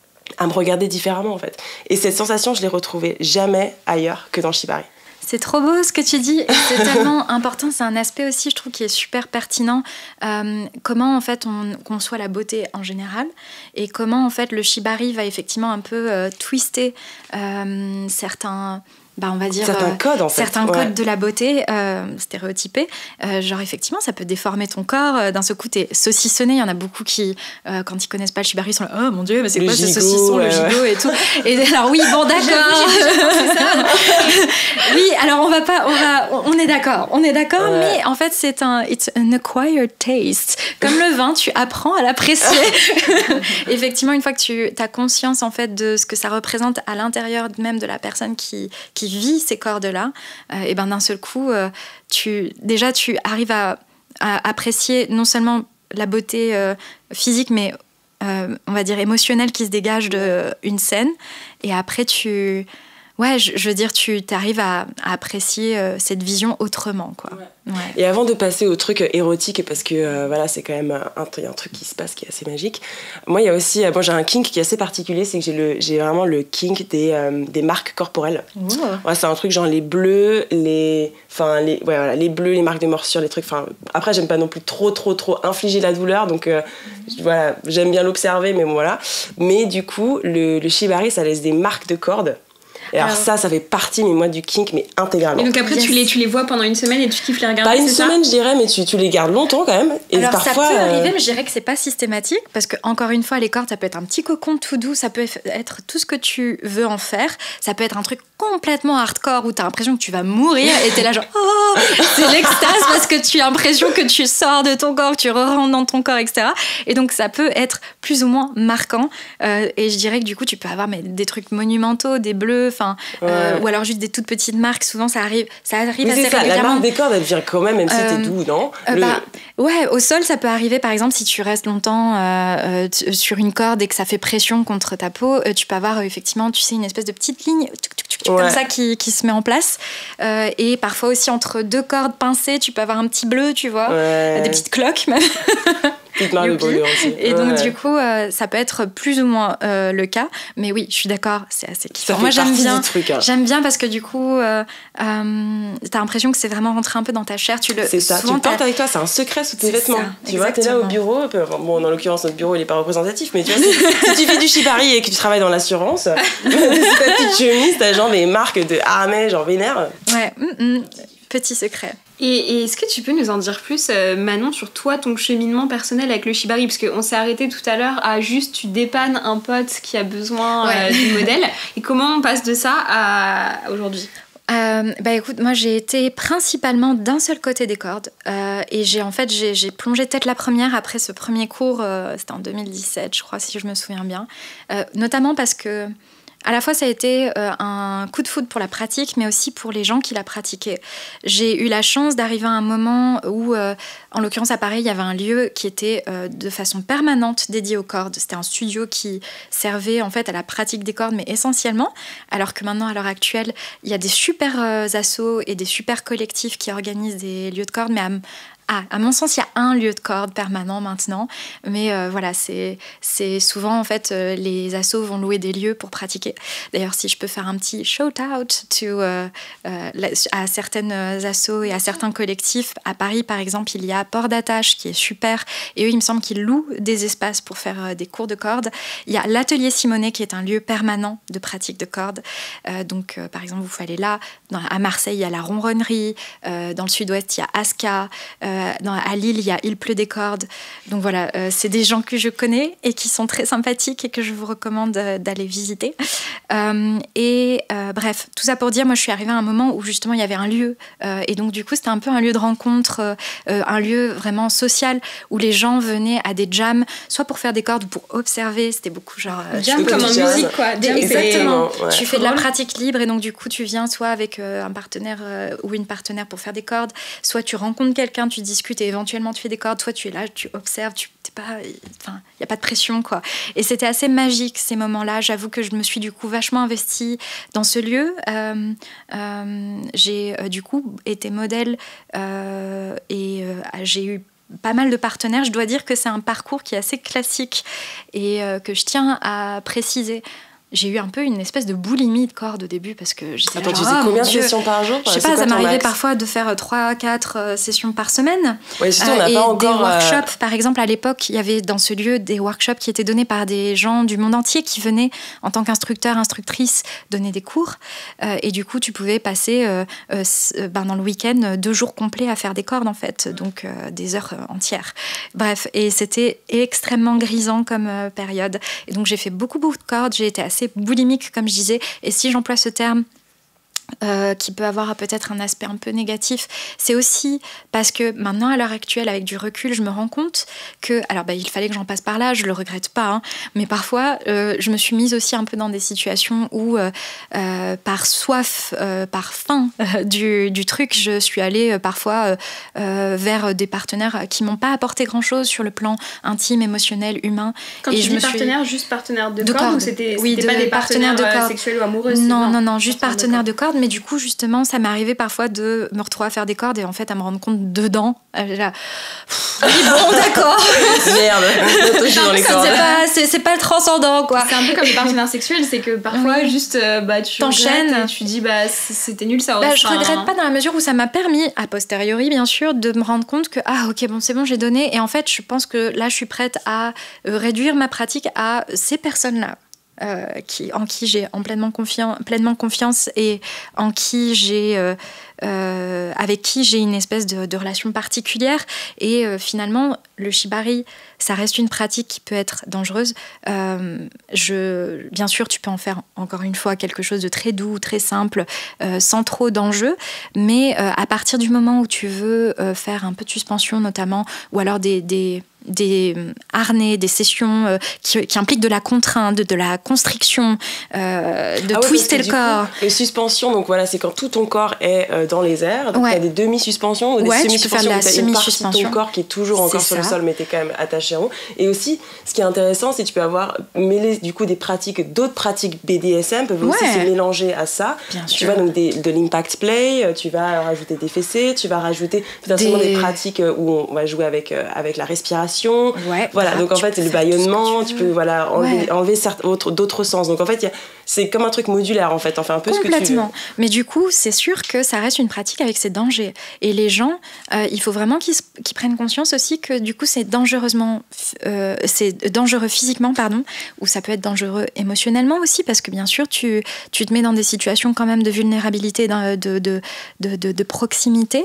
à me regarder différemment en fait. Et cette sensation je l'ai retrouvée jamais ailleurs que dans le shibari. C'est trop beau ce que tu dis, c'est tellement important, c'est un aspect aussi je trouve qui est super pertinent, euh, comment en fait on conçoit la beauté en général et comment en fait le shibari va effectivement un peu euh, twister euh, certains, bah, on va dire certains codes en fait. certains ouais. codes de la beauté euh, stéréotypés. Euh, genre effectivement, ça peut déformer ton corps. Euh, d'un seul coup, t'es saucissonné. Il y en a beaucoup qui, euh, quand ils connaissent pas le shibari, sont là, oh mon dieu, mais c'est Le quoi ce gigot, saucisson, ouais, le gigot ouais. et tout. Et alors oui, bon d'accord. Oui, alors on va pas, on va, on est d'accord, on est d'accord, Ouais. mais en fait c'est un, it's an acquired taste. Comme le vin, tu apprends à l'apprécier. Effectivement, une fois que tu as conscience en fait de ce que ça représente à l'intérieur même de la personne qui qui vit ces cordes-là, euh, et ben d'un seul coup, euh, tu déjà tu arrives à, à apprécier non seulement la beauté euh, physique, mais euh, on va dire émotionnelle qui se dégage d'une scène. Et après, tu ouais, je, je veux dire, tu arrives à, à apprécier euh, cette vision autrement, quoi. Ouais. Ouais. Et avant de passer au truc érotique, parce que euh, voilà, c'est quand même un, un, un truc qui se passe qui est assez magique. Moi, il y a aussi, euh, bon, j'ai un kink qui est assez particulier, c'est que j'ai, le, j'ai vraiment le kink des, euh, des marques corporelles. Ouh. Ouais, c'est un truc genre les bleus, les, enfin les, ouais, voilà, les bleus, les marques de morsure, les trucs. Enfin, après, j'aime pas non plus trop, trop, trop infliger la douleur, donc euh, mm-hmm. voilà, j'aime bien l'observer, mais bon voilà. Mais du coup, le, le shibari, ça laisse des marques de cordes. Et alors, alors ça, ça fait partie, mais moi, du kink, mais intégralement. Et donc après, yes. tu, les, tu les vois pendant une semaine et tu kiffes les regarder, Pas une c'est semaine, ça je dirais, mais tu, tu les gardes longtemps quand même. Et alors parfois, ça peut euh... arriver, mais je dirais que c'est pas systématique, parce que encore une fois, les cordes, ça peut être un petit cocon tout doux, ça peut être tout ce que tu veux en faire, ça peut être un truc complètement hardcore où t'as l'impression que tu vas mourir et t'es là genre oh, c'est l'extase parce que tu as l'impression que tu sors de ton corps, que tu re-rentres dans ton corps, et cetera. Et donc ça peut être plus ou moins marquant. Euh, et je dirais que du coup, tu peux avoir mais, des trucs monumentaux, des bleus, enfin. Ouais. Euh, ou alors juste des toutes petites marques, souvent ça arrive, ça arrive mais assez c'est ça, régulièrement. La marque des cordes, elle vient quand même, même si euh, t'es doux, non euh, le... bah, Ouais, au sol, ça peut arriver, par exemple, si tu restes longtemps euh, t- sur une corde et que ça fait pression contre ta peau, euh, tu peux avoir euh, effectivement, tu sais, une espèce de petite ligne tuc, tuc, tuc, ouais. comme ça qui, qui se met en place. Euh, et parfois aussi, entre deux cordes pincées, tu peux avoir un petit bleu, tu vois, ouais. des petites cloques même. Petite marque de brûlure aussi. Et ouais. donc, du coup, euh, ça peut être plus ou moins euh, le cas. Mais oui, je suis d'accord, c'est assez kiffant. Moi, j'aime bien. Truc, hein. J'aime bien parce que du coup, euh, euh, t'as l'impression que c'est vraiment rentré un peu dans ta chair. Tu le, c'est ça, tu le portes avec toi, c'est un secret sous tes c'est vêtements. Ça, tu vois, t'es là au bureau. Bon, en l'occurrence, notre bureau, il est pas représentatif, mais tu vois, si, si tu fais du shibari et que tu travailles dans l'assurance, c'est ta petite chemise, t'as genre des marques de harnais, genre vénère. Ouais, mm-mm. Petit secret. Et, et est-ce que tu peux nous en dire plus, euh, Manon, sur toi, ton cheminement personnel avec le shibari? Parce qu'on s'est arrêté tout à l'heure à juste tu dépannes un pote qui a besoin ouais. euh, du modèle. Et comment on passe de ça à aujourd'hui? Euh, bah écoute, moi j'ai été principalement d'un seul côté des cordes euh, et j'ai en fait j'ai, j'ai plongé tête la première après ce premier cours, euh, c'était en deux mille dix-sept je crois si je me souviens bien, euh, notamment parce que à la fois, ça a été euh, un coup de foudre pour la pratique, mais aussi pour les gens qui la pratiquaient. J'ai eu la chance d'arriver à un moment où, euh, en l'occurrence à Paris, il y avait un lieu qui était euh, de façon permanente dédié aux cordes. C'était un studio qui servait en fait à la pratique des cordes, mais essentiellement, alors que maintenant, à l'heure actuelle, il y a des super euh, assos et des super collectifs qui organisent des lieux de cordes, mais à Ah, à mon sens, il y a un lieu de corde permanent maintenant, mais euh, voilà, c'est, c'est souvent en fait euh, les assos vont louer des lieux pour pratiquer. D'ailleurs, si je peux faire un petit shout-out to, euh, euh, à certaines assos et à certains collectifs, à Paris par exemple, il y a Port d'Attache qui est super, et eux, il me semble qu'ils louent des espaces pour faire euh, des cours de cordes. Il y a l'Atelier Simonet qui est un lieu permanent de pratique de cordes. Euh, donc, euh, par exemple, vous pouvez aller là. Dans, à Marseille, il y a la Ronronnerie. Euh, dans le sud-ouest, il y a Aska. Euh, Dans, à Lille, il y a Il pleut des cordes. Donc voilà, euh, c'est des gens que je connais et qui sont très sympathiques et que je vous recommande euh, d'aller visiter. Euh, et euh, bref, tout ça pour dire, moi je suis arrivée à un moment où justement il y avait un lieu. Euh, et donc du coup, c'était un peu un lieu de rencontre, euh, un lieu vraiment social où les gens venaient à des jams, soit pour faire des cordes ou pour observer. C'était beaucoup genre... Euh, jam comme en musique, quoi. Jam, exactement. Ouais. Tu fais de la pratique libre et donc du coup, tu viens soit avec euh, un partenaire euh, ou une partenaire pour faire des cordes, soit tu rencontres quelqu'un, tu discutes et éventuellement tu fais des cordes, soit tu es là, tu observes, tu t'es pas, enfin, il y a pas de pression quoi. Et c'était assez magique ces moments-là. J'avoue que je me suis du coup vachement investie dans ce lieu. Euh, euh, j'ai euh, du coup été modèle euh, et euh, j'ai eu pas mal de partenaires. Je dois dire que c'est un parcours qui est assez classique et euh, que je tiens à préciser. j'ai eu un peu une espèce de boulimie de corde au début parce que j'étais Attends, là, tu faisais oh, combien mon de Dieu. sessions par jour? Je sais pas, ça m'arrivait parfois de faire trois quatre sessions par semaine. Ouais, surtout, on n'a et pas encore, des workshops, euh... par exemple, à l'époque, il y avait dans ce lieu des workshops qui étaient donnés par des gens du monde entier qui venaient en tant qu'instructeurs, instructrices, donner des cours. Euh, et du coup, tu pouvais passer euh, euh, ben, dans le week-end deux jours complets à faire des cordes, en fait, donc euh, des heures entières. Bref, et c'était extrêmement grisant comme euh, période. Et donc, j'ai fait beaucoup, beaucoup de cordes. J'ai été assez boulimique, comme je disais. Et si j'emploie ce terme, Euh, qui peut avoir peut-être un aspect un peu négatif, c'est aussi parce que maintenant, à l'heure actuelle, avec du recul, je me rends compte que, alors bah, il fallait que j'en passe par là, je le regrette pas, hein, mais parfois, euh, je me suis mise aussi un peu dans des situations où, euh, euh, par soif, euh, par faim euh, du, du truc, je suis allée euh, parfois euh, euh, vers des partenaires qui m'ont pas apporté grand-chose sur le plan intime, émotionnel, humain. Quand et tu je dis me suis... partenaires, juste partenaires de, de cordes, corde. ou c'était, oui, c'était de pas des partenaires, partenaires de euh, corde. sexuels ou amoureux? Non, non, non, juste partenaires de de corde, mais du coup, justement, ça m'est arrivé parfois de me retrouver à faire des cordes et en fait à me rendre compte dedans. Euh, là, pff, oui, bon, d'accord. Merde, je suis dans les cordes. C'est pas, c'est, c'est pas le transcendant, quoi. C'est un peu comme les partenaires sexuels, c'est que parfois, Oui. juste, euh, bah, tu t'enchaînes regrettes et tu dis, bah, c'était nul, ça aurait Bah, je enfin, regrette pas dans la mesure où ça m'a permis, a posteriori bien sûr, de me rendre compte que ah ok bon c'est bon j'ai donné et en fait je pense que là je suis prête à euh, réduire ma pratique à ces personnes-là. Euh, qui, en qui j'ai en pleinement, confian- pleinement confiance et en qui j'ai, euh, euh, avec qui j'ai une espèce de, de relation particulière. Et euh, finalement, le shibari, ça reste une pratique qui peut être dangereuse. Euh, je, bien sûr, tu peux en faire, encore une fois, quelque chose de très doux, très simple, euh, sans trop d'enjeux. Mais euh, à partir du moment où tu veux euh, faire un peu de suspension, notamment, ou alors des... des des harnais, des sessions euh, qui, qui impliquent de la contrainte, de, de la constriction, euh, de ah ouais, twister le coup, corps. Les suspensions, donc voilà, c'est quand tout ton corps est euh, dans les airs. Donc il ouais. y a des demi-suspensions ou des ouais, semi-suspensions. Tu peux faire de la une partie de ton corps qui est toujours encore c'est sur ça. le sol, mais t'es quand même attaché en haut. Et aussi, ce qui est intéressant, c'est que tu peux avoir mêlé du coup des pratiques, d'autres pratiques B D S M peuvent aussi ouais. se mélanger à ça. Bien tu sûr. vas donc des, de l'impact play, tu vas rajouter des fessées, tu vas rajouter potentiellement des, des pratiques où on va jouer avec, euh, avec la respiration. Ouais. Voilà, donc en fait, le bâillonnement, tu, tu peux voilà, enlever, ouais. enlever certains, autres, d'autres sens. Donc en fait, y a, c'est comme un truc modulaire en fait, enfin un peu ce que tu veux. Complètement. Mais du coup, c'est sûr que ça reste une pratique avec ses dangers. Et les gens, euh, il faut vraiment qu'ils, qu'ils prennent conscience aussi que du coup, c'est dangereusement, euh, c'est dangereux physiquement, pardon, ou ça peut être dangereux émotionnellement aussi, parce que bien sûr, tu, tu te mets dans des situations quand même de vulnérabilité, de, de, de, de, de, de proximité.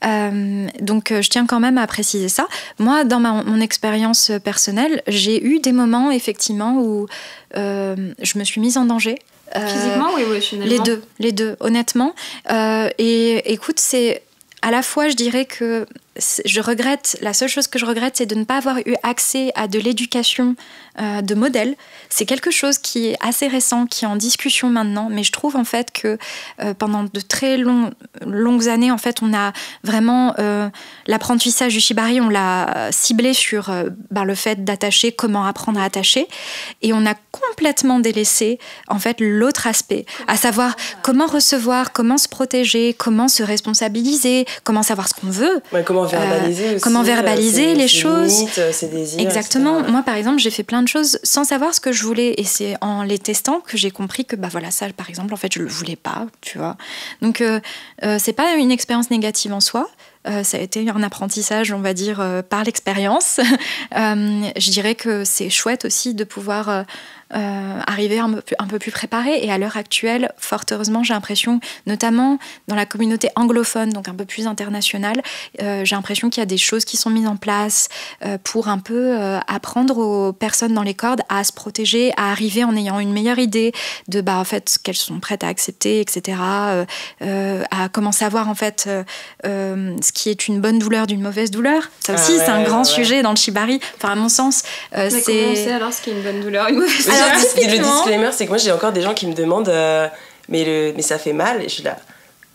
Euh, donc, je tiens quand même à préciser ça. Moi, dans ma, mon expérience personnelle, j'ai eu des moments effectivement où euh, je me suis mise en danger. Euh, Physiquement ou émotionnellement? Les deux, les deux, honnêtement. Euh, et écoute, c'est à la fois, je dirais que je regrette, la seule chose que je regrette, c'est de ne pas avoir eu accès à de l'éducation euh, de modèles. C'est quelque chose qui est assez récent, qui est en discussion maintenant, mais je trouve en fait que euh, pendant de très long, longues années, en fait, on a vraiment euh, l'apprentissage du shibari, on l'a ciblé sur euh, ben, le fait d'attacher, comment apprendre à attacher, et on a complètement délaissé en fait l'autre aspect, à savoir comment recevoir, comment se protéger, comment se responsabiliser, comment savoir ce qu'on veut. Ouais, comment verbaliser euh, aussi, comment verbaliser euh, les ses choses, limites, ses désirs, exactement. et cetera. Moi par exemple j'ai fait plein de choses sans savoir ce que je voulais et c'est en les testant que j'ai compris que bah voilà ça par exemple en fait je le voulais pas, tu vois. Donc euh, euh, c'est pas une expérience négative en soi. Euh, ça a été un apprentissage, on va dire, euh, par l'expérience. euh, je dirais que c'est chouette aussi de pouvoir euh, euh, arriver un peu, un peu plus préparé. Et à l'heure actuelle, fort heureusement, j'ai l'impression, notamment dans la communauté anglophone, donc un peu plus internationale, euh, j'ai l'impression qu'il y a des choses qui sont mises en place euh, pour un peu euh, apprendre aux personnes dans les cordes à se protéger, à arriver en ayant une meilleure idée de bah, en fait, ce qu'elles sont prêtes à accepter, et cetera. Euh, euh, à comment savoir en fait euh, euh, ce qui est une bonne douleur d'une mauvaise douleur. Ça aussi, ah ouais, c'est un grand ouais. sujet dans le shibari. Enfin, à mon sens, euh, mais c'est... comment on sait alors ce qui est une bonne douleur, une mauvaise douleur? Alors, le disclaimer, c'est que moi, j'ai encore des gens qui me demandent euh, mais, le, mais ça fait mal. Et je suis là...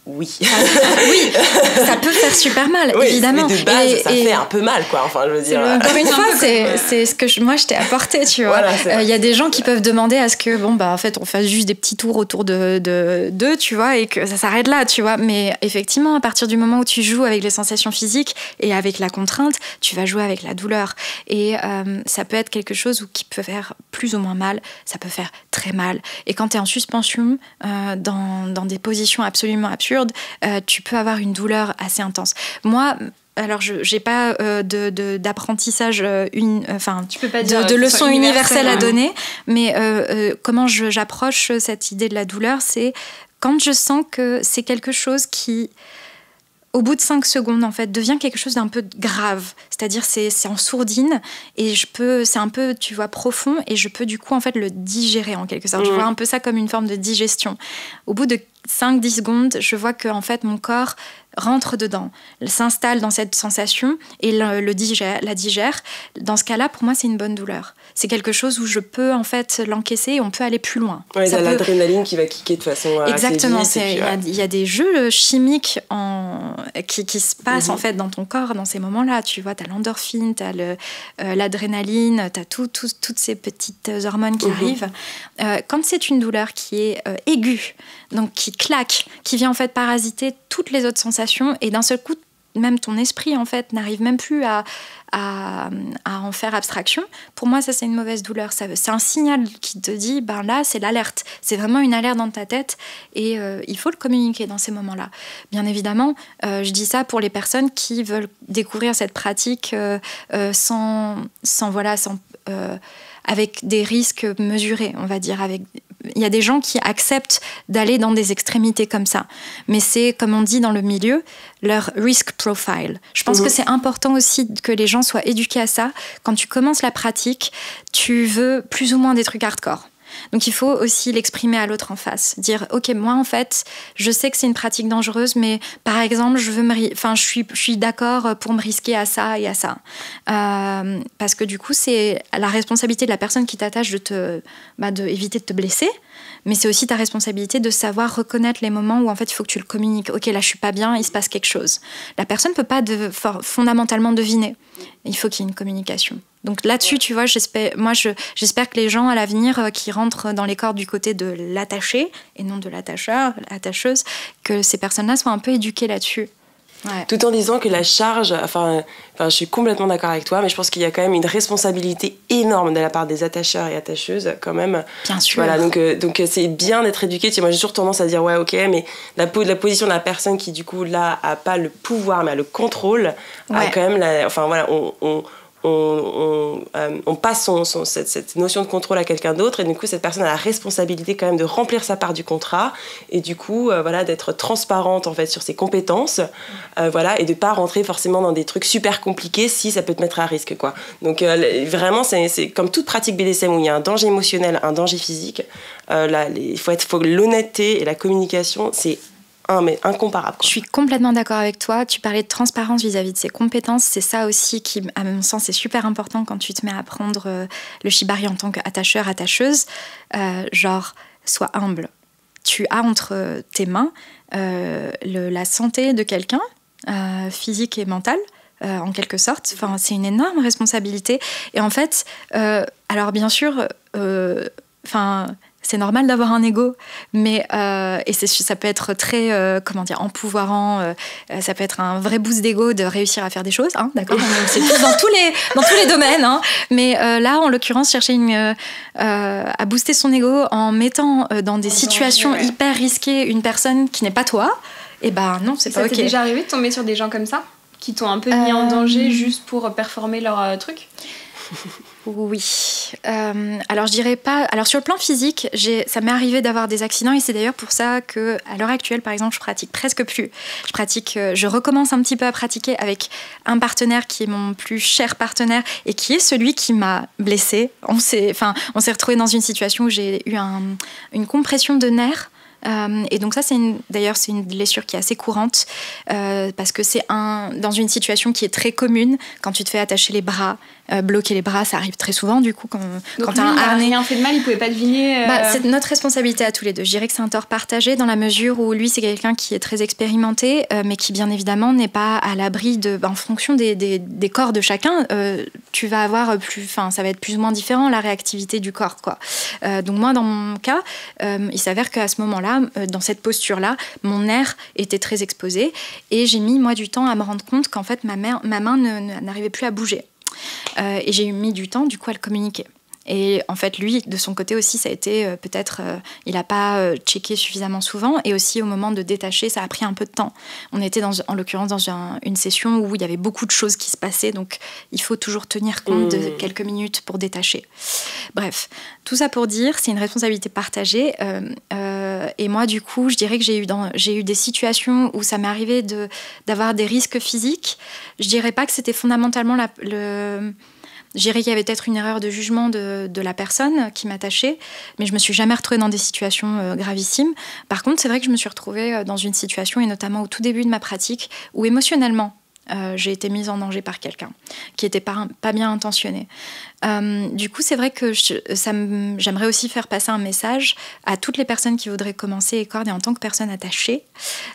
Oui. Oui, ça peut faire super mal, oui, évidemment. Mais de base, et, ça et fait un peu mal, quoi. Enfin, je veux dire. Encore une fois, c'est, comme... c'est ce que je, moi je t'ai apporté, tu vois. Il voilà, euh, y a des gens qui peuvent demander à ce que, bon, bah, en fait, on fasse juste des petits tours autour de, de, d'eux, tu vois, et que ça s'arrête là, tu vois. Mais effectivement, à partir du moment où tu joues avec les sensations physiques et avec la contrainte, tu vas jouer avec la douleur. Et euh, ça peut être quelque chose qui peut faire plus ou moins mal, ça peut faire très mal. Et quand tu es en suspension, euh, dans, dans des positions absolument absurdes, euh, tu peux avoir une douleur assez intense. Moi, alors je n'ai pas euh, de, de, d'apprentissage, euh, une, enfin, tu peux pas de, dire de leçons universelles à hein. donner, mais euh, euh, comment je, j'approche cette idée de la douleur, c'est quand je sens que c'est quelque chose qui, au bout de cinq secondes, en fait, devient quelque chose d'un peu grave. C'est-à-dire, c'est, c'est en sourdine et je peux, c'est un peu, tu vois, profond et je peux du coup, en fait, le digérer en quelque sorte. Mmh. Je vois un peu ça comme une forme de digestion. Au bout de cinq dix secondes, je vois que, en fait, mon corps rentre dedans, s'installe dans cette sensation et le, le digère, la digère. Dans ce cas-là, pour moi, c'est une bonne douleur. C'est quelque chose où je peux en fait l'encaisser et on peut aller plus loin. Ouais, il y a peut... l'adrénaline qui va kicker de façon exactement. Assez vite, il puis, ouais. y, y a des jeux chimiques en... qui, qui se passent mm-hmm. en fait dans ton corps dans ces moments-là. Tu vois, t'as l'endorphine, t'as le, euh, l'adrénaline, t'as tout, tout, toutes ces petites hormones qui mm-hmm. arrivent. Euh, quand c'est une douleur qui est euh, aiguë, donc qui claque, qui vient en fait parasiter toutes les autres sensations et d'un seul coup, même ton esprit en fait n'arrive même plus à, à, à en faire abstraction. Pour moi, ça c'est une mauvaise douleur. Ça, c'est un signal qui te dit, ben là c'est l'alerte. C'est vraiment une alerte dans ta tête et euh, il faut le communiquer dans ces moments-là. Bien évidemment, euh, je dis ça pour les personnes qui veulent découvrir cette pratique euh, euh, sans, sans voilà, sans euh, avec des risques mesurés, on va dire, avec il y a des gens qui acceptent d'aller dans des extrémités comme ça. Mais c'est, comme on dit dans le milieu, leur risk profile. Je pense mmh. que c'est important aussi que les gens soient éduqués à ça. Quand tu commences la pratique, tu veux plus ou moins des trucs hardcore. Donc il faut aussi l'exprimer à l'autre en face. Dire, ok, moi en fait, je sais que c'est une pratique dangereuse, mais par exemple, je, veux me ri- enfin, je, suis, je suis d'accord pour me risquer à ça et à ça. Euh, parce que du coup, c'est la responsabilité de la personne qui t'attache de te, bah, de éviter de te blesser. Mais c'est aussi ta responsabilité de savoir reconnaître les moments où en fait il faut que tu le communiques. Ok, là je suis pas bien, il se passe quelque chose. La personne ne peut pas de, for, fondamentalement deviner. Il faut qu'il y ait une communication. Donc là-dessus, tu vois, j'espère, moi je, j'espère que les gens à l'avenir euh, qui rentrent dans les corps du côté de l'attaché et non de l'attacheur, l'attacheuse, que ces personnes-là soient un peu éduquées là-dessus. Ouais. Tout en disant que la charge, enfin, enfin, je suis complètement d'accord avec toi, mais je pense qu'il y a quand même une responsabilité énorme de la part des attacheurs et attacheuses, quand même. Bien sûr. Voilà, donc, euh, donc c'est bien d'être éduqué. Tu sais, moi, j'ai toujours tendance à dire, ouais, ok, mais la, la position de la personne qui, du coup, là, a pas le pouvoir, mais a le contrôle, ouais. a quand même, la, enfin, voilà, on... on On, on, euh, on passe son, son, cette, cette notion de contrôle à quelqu'un d'autre et du coup cette personne a la responsabilité quand même de remplir sa part du contrat et du coup euh, voilà, d'être transparente en fait sur ses compétences euh, voilà, et de pas rentrer forcément dans des trucs super compliqués si ça peut te mettre à risque quoi. Donc euh, vraiment c'est, c'est comme toute pratique B D S M où il y a un danger émotionnel, un danger physique, euh, là, il faut être, faut l'honnêteté et la communication c'est Un, mais incomparable. Quoi. Je suis complètement d'accord avec toi. Tu parlais de transparence vis-à-vis de ses compétences. C'est ça aussi qui, à mon sens, est super important quand tu te mets à apprendre euh, le shibari en tant qu'attacheur, attacheuse. Euh, genre, sois humble. Tu as entre tes mains euh, le, la santé de quelqu'un, euh, physique et mentale, euh, en quelque sorte. Enfin, c'est une énorme responsabilité. Et en fait, euh, alors bien sûr, euh, enfin... c'est normal d'avoir un ego, mais euh, et c'est, ça peut être très, euh, comment dire, empouvoirant. Euh, ça peut être un vrai boost d'ego de réussir à faire des choses, hein, d'accord. C'est tout dans tous les dans tous les domaines, hein. Mais euh, là, en l'occurrence, chercher une, euh, à booster son ego en mettant euh, dans des en situations danger, ouais. hyper risquées une personne qui n'est pas toi, et ben non, c'est et pas ça ok. Ça t'est déjà arrivé de tomber sur des gens comme ça, qui t'ont un peu mis euh... en danger juste pour performer leur euh, truc? Oui. Euh, alors, je dirais pas... Alors, sur le plan physique, j'ai... ça m'est arrivé d'avoir des accidents et c'est d'ailleurs pour ça qu'à l'heure actuelle, par exemple, je pratique presque plus. Je pratique... Je recommence un petit peu à pratiquer avec un partenaire qui est mon plus cher partenaire et qui est celui qui m'a blessée. On s'est, enfin, on s'est retrouvés dans une situation où j'ai eu un... une compression de nerfs Euh, et donc ça, c'est une, d'ailleurs, c'est une blessure qui est assez courante euh, parce que c'est un, dans une situation qui est très commune. Quand tu te fais attacher les bras, euh, bloquer les bras, ça arrive très souvent du coup quand, donc quand lui, t'as un il a harnais. rien fait de mal, il pouvait pas deviner. Euh... Bah, c'est notre responsabilité à tous les deux. Je dirais que c'est un tort partagé dans la mesure où lui, c'est quelqu'un qui est très expérimenté, euh, mais qui bien évidemment n'est pas à l'abri de, bah, en fonction des, des, des corps de chacun, euh, tu vas avoir plus, enfin, ça va être plus ou moins différent la réactivité du corps, quoi. Euh, donc moi, dans mon cas, euh, il s'avère qu'à ce moment-là, euh, dans cette posture-là, mon nerf était très exposé et j'ai mis moi du temps à me rendre compte qu'en fait ma main, ma main ne, ne, n'arrivait plus à bouger. Euh, et j'ai mis du temps du coup à le communiquer. Et en fait, lui, de son côté aussi, ça a été euh, peut-être, euh, il n'a pas euh, checké suffisamment souvent. Et aussi, au moment de détacher, ça a pris un peu de temps. On était, dans, en l'occurrence, dans un, une session où il y avait beaucoup de choses qui se passaient. Donc, il faut toujours tenir compte mmh. de quelques minutes pour détacher. Bref, tout ça pour dire, c'est une responsabilité partagée. Euh, euh, et moi, du coup, je dirais que j'ai eu, dans, j'ai eu des situations où ça m'est arrivé de, d'avoir des risques physiques. Je ne dirais pas que c'était fondamentalement la, le... Je dirais qu'il y avait peut-être une erreur de jugement de, de la personne qui m'attachait, mais je ne me suis jamais retrouvée dans des situations euh, gravissimes. Par contre, c'est vrai que je me suis retrouvée dans une situation, et notamment au tout début de ma pratique, où émotionnellement, euh, j'ai été mise en danger par quelqu'un qui n'était pas, pas bien intentionné. Euh, du coup, c'est vrai que je, ça me, j'aimerais aussi faire passer un message à toutes les personnes qui voudraient commencer les cordes et en tant que personne attachée.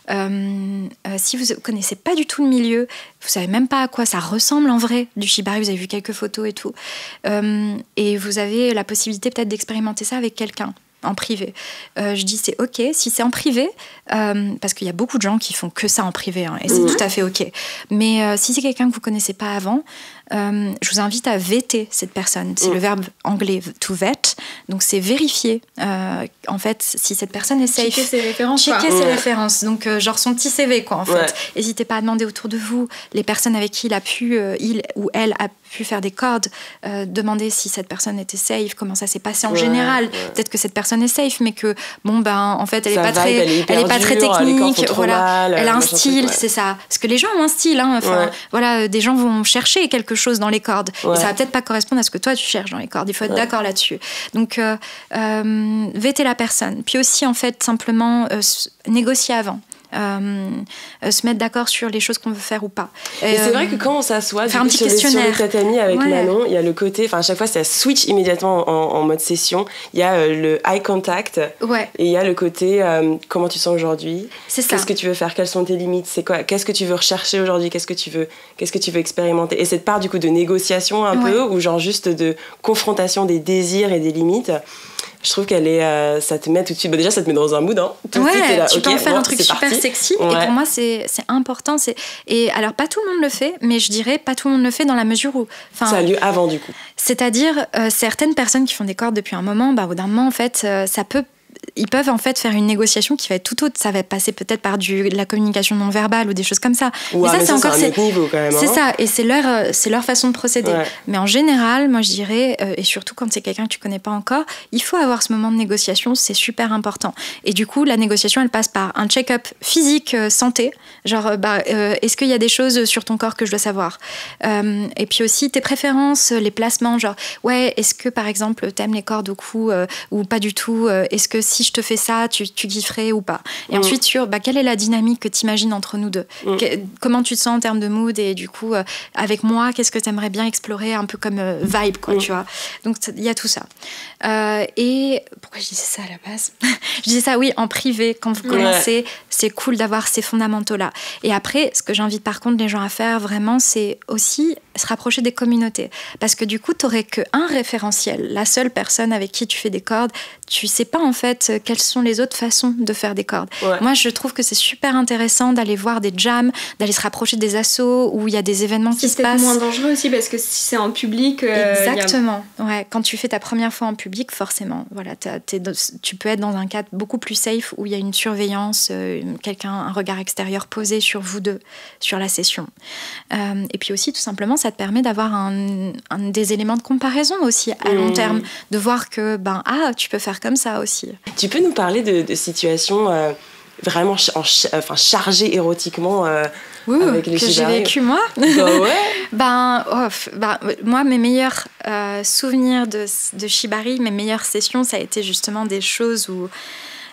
Euh, euh, si vous ne connaissez pas du tout le milieu, vous ne savez même pas à quoi ça ressemble en vrai du shibari, vous avez vu quelques photos et tout, euh, et vous avez la possibilité peut-être d'expérimenter ça avec quelqu'un en privé. Euh, je dis c'est ok si c'est en privé, euh, parce qu'il y a beaucoup de gens qui font que ça en privé, hein, et c'est mmh. tout à fait ok. Mais euh, si c'est quelqu'un que vous connaissez pas avant, euh, je vous invite à véter cette personne. C'est mmh. le verbe anglais to vet, donc c'est vérifier euh, en fait si cette personne est safe. Checker ses références. Checker quoi. ses Ouais. références, donc euh, genre son petit C V quoi en fait. Ouais. N'hésitez pas à demander autour de vous les personnes avec qui il a pu, euh, il ou elle a pu faire des cordes, euh, demander si cette personne était safe, comment ça s'est passé en ouais, général. Ouais. Peut-être que cette personne est safe, mais que bon ben en fait elle Sa est pas vibe, très, elle est, elle est pas très dure, technique, voilà. Mal, elle a un style, style, ouais. c'est ça. Parce que les gens ont un style, hein. Enfin ouais. voilà, des gens vont chercher quelque chose dans les cordes, ouais. et ça va peut-être pas correspondre à ce que toi tu cherches dans les cordes. Il faut être ouais. d'accord là-dessus. Donc euh, euh, vêter la personne, puis aussi en fait simplement euh, négocier avant. Euh, euh, se mettre d'accord sur les choses qu'on veut faire ou pas. Et, et c'est euh, vrai que quand on s'assoit faire un petit sur, les, sur le tatami avec ouais. Manon, il y a le côté, enfin à chaque fois ça switch immédiatement en, en mode session. Il y a euh, le eye contact ouais. et il y a le côté euh, comment tu sens aujourd'hui. C'est ça. Qu'est-ce que tu veux faire? Quelles sont tes limites? C'est quoi? Qu'est-ce que tu veux rechercher aujourd'hui? Qu'est-ce que tu veux? Qu'est-ce que tu veux expérimenter? Et cette part du coup de négociation un ouais. peu ou genre juste de confrontation des désirs et des limites. Je trouve qu'elle est, euh, ça te met tout de suite. Bah déjà, ça te met dans un mood. Hein. Tout ouais, de suite, là, tu okay, peux en faire bon, un truc super parti. sexy. Ouais. Et pour moi, c'est, c'est important. C'est... Et alors, pas tout le monde le fait, mais je dirais pas tout le monde le fait dans la mesure où. Ça a lieu avant, du coup. C'est-à-dire, euh, certaines personnes qui font des cordes depuis un moment, bah, au bout d'un moment, en fait, euh, ça peut. Ils peuvent en fait faire une négociation qui va être tout autre. Ça va passer peut-être par du, de la communication non verbale ou des choses comme ça. Ouais, mais ça, mais c'est ça, encore c'est un autre niveau quand même. C'est hein. ça, et c'est leur, c'est leur façon de procéder. Ouais. Mais en général, moi je dirais, euh, et surtout quand c'est quelqu'un que tu connais pas encore, il faut avoir ce moment de négociation. C'est super important. Et du coup, la négociation, elle passe par un check-up physique euh, santé. Genre, bah, euh, est-ce qu'il y a des choses sur ton corps que je dois savoir? euh, Et puis aussi tes préférences, les placements. Genre, ouais, est-ce que par exemple t'aimes les cordes au cou euh, ou pas du tout? euh, Est-ce que si je te fais ça, tu, tu kifferais ou pas? Et mmh. ensuite sur bah, quelle est la dynamique que tu imagines entre nous deux? mmh. que, Comment tu te sens en termes de mood? Et du coup, euh, avec moi, qu'est-ce que tu aimerais bien explorer un peu comme euh, vibe, quoi, mmh. tu vois? Donc, il y a tout ça. Euh, et pourquoi je disais ça à la base? Je disais ça, oui, en privé, quand vous commencez, ouais. c'est cool d'avoir ces fondamentaux-là. Et après, ce que j'invite par contre les gens à faire, vraiment, c'est aussi se rapprocher des communautés. Parce que du coup, tu n'aurais qu'un référentiel. La seule personne avec qui tu fais des cordes, tu ne sais pas en fait quelles sont les autres façons de faire des cordes. Ouais. Moi, je trouve que c'est super intéressant d'aller voir des jams, d'aller se rapprocher des assos où il y a des événements c'est qui se passent. C'est peut-être moins dangereux aussi parce que si c'est en public... Euh, Exactement. Y a... ouais. Quand tu fais ta première fois en public, forcément, voilà, t'es, tu peux être dans un cadre beaucoup plus safe où il y a une surveillance, euh, quelqu'un, un regard extérieur posé sur vous deux, sur la session. Euh, et puis aussi, tout simplement, ça te permet d'avoir un, un, des éléments de comparaison aussi à mmh. long terme, de voir que, ben, ah, tu peux faire comme ça aussi. Tu peux nous parler de, de situations euh, vraiment ch- en ch- enfin, chargées érotiquement euh, Ouh, avec les que shibari. J'ai vécu moi. Bah ouais. ben, oh, ben, moi, mes meilleurs euh, souvenirs de, de shibari, mes meilleures sessions, ça a été justement des choses où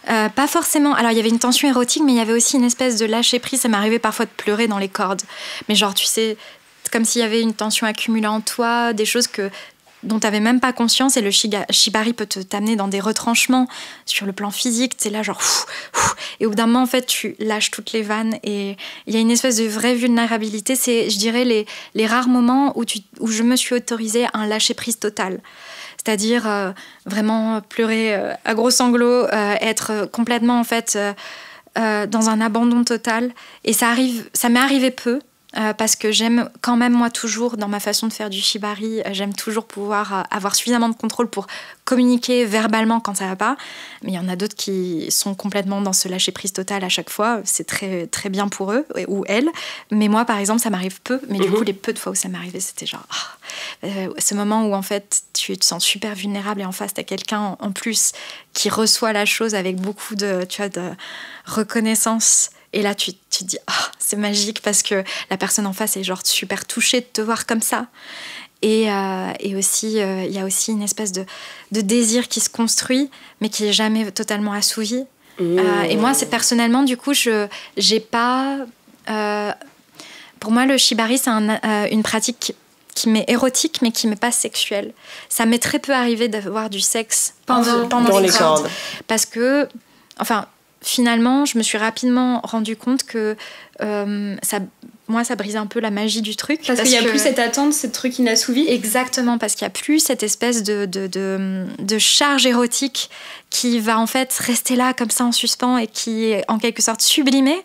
Euh, pas forcément. Alors, il y avait une tension érotique, mais il y avait aussi une espèce de lâcher-prise. Ça m'arrivait parfois de pleurer dans les cordes. Mais genre, tu sais, comme s'il y avait une tension accumulée en toi, des choses que, dont tu n'avais même pas conscience. Et le shiga, shibari peut te, t'amener dans des retranchements sur le plan physique. Tu es là, genre... Ouf, ouf, et au bout d'un moment, en fait, tu lâches toutes les vannes. Et il y a une espèce de vraie vulnérabilité. C'est, je dirais, les, les rares moments où, tu, où je me suis autorisée à un lâcher-prise total. C'est-à-dire euh, vraiment pleurer euh, à gros sanglots, euh, être complètement en fait euh, euh, dans un abandon total. Et ça arrive, ça m'est arrivé peu euh, parce que j'aime quand même moi toujours dans ma façon de faire du shibari, euh, j'aime toujours pouvoir euh, avoir suffisamment de contrôle pour communiquer verbalement quand ça va pas. Mais il y en a d'autres qui sont complètement dans ce lâcher prise total à chaque fois. C'est très très bien pour eux ou elles. Mais moi par exemple ça m'arrive peu. Mais du mmh. coup les peu de fois où ça m'arrivait c'était genre oh, euh, ce moment où en fait tu te sens super vulnérable et en face t'as quelqu'un en plus qui reçoit la chose avec beaucoup de tu vois de reconnaissance. Et là, tu, tu te dis, oh, c'est magique parce que la personne en face est genre super touchée de te voir comme ça. Et, euh, et aussi, il euh, y a aussi une espèce de, de désir qui se construit, mais qui n'est jamais totalement assouvi. Mmh. Euh, et moi, c'est personnellement, du coup, je j'ai pas... Euh, pour moi, le shibari, c'est un, euh, une pratique qui m'est érotique, mais qui m'est pas sexuelle. Ça m'est très peu arrivé d'avoir du sexe pendant, pendant dans les, les cordes. cordes. Parce que... Enfin... Finalement, je me suis rapidement rendu compte que euh, ça, moi, ça brise un peu la magie du truc. Parce, parce qu'il n'y a que... plus cette attente, ce truc inassouvi. Exactement, parce qu'il n'y a plus cette espèce de, de, de, de charge érotique qui va en fait rester là comme ça en suspens et qui est en quelque sorte sublimée.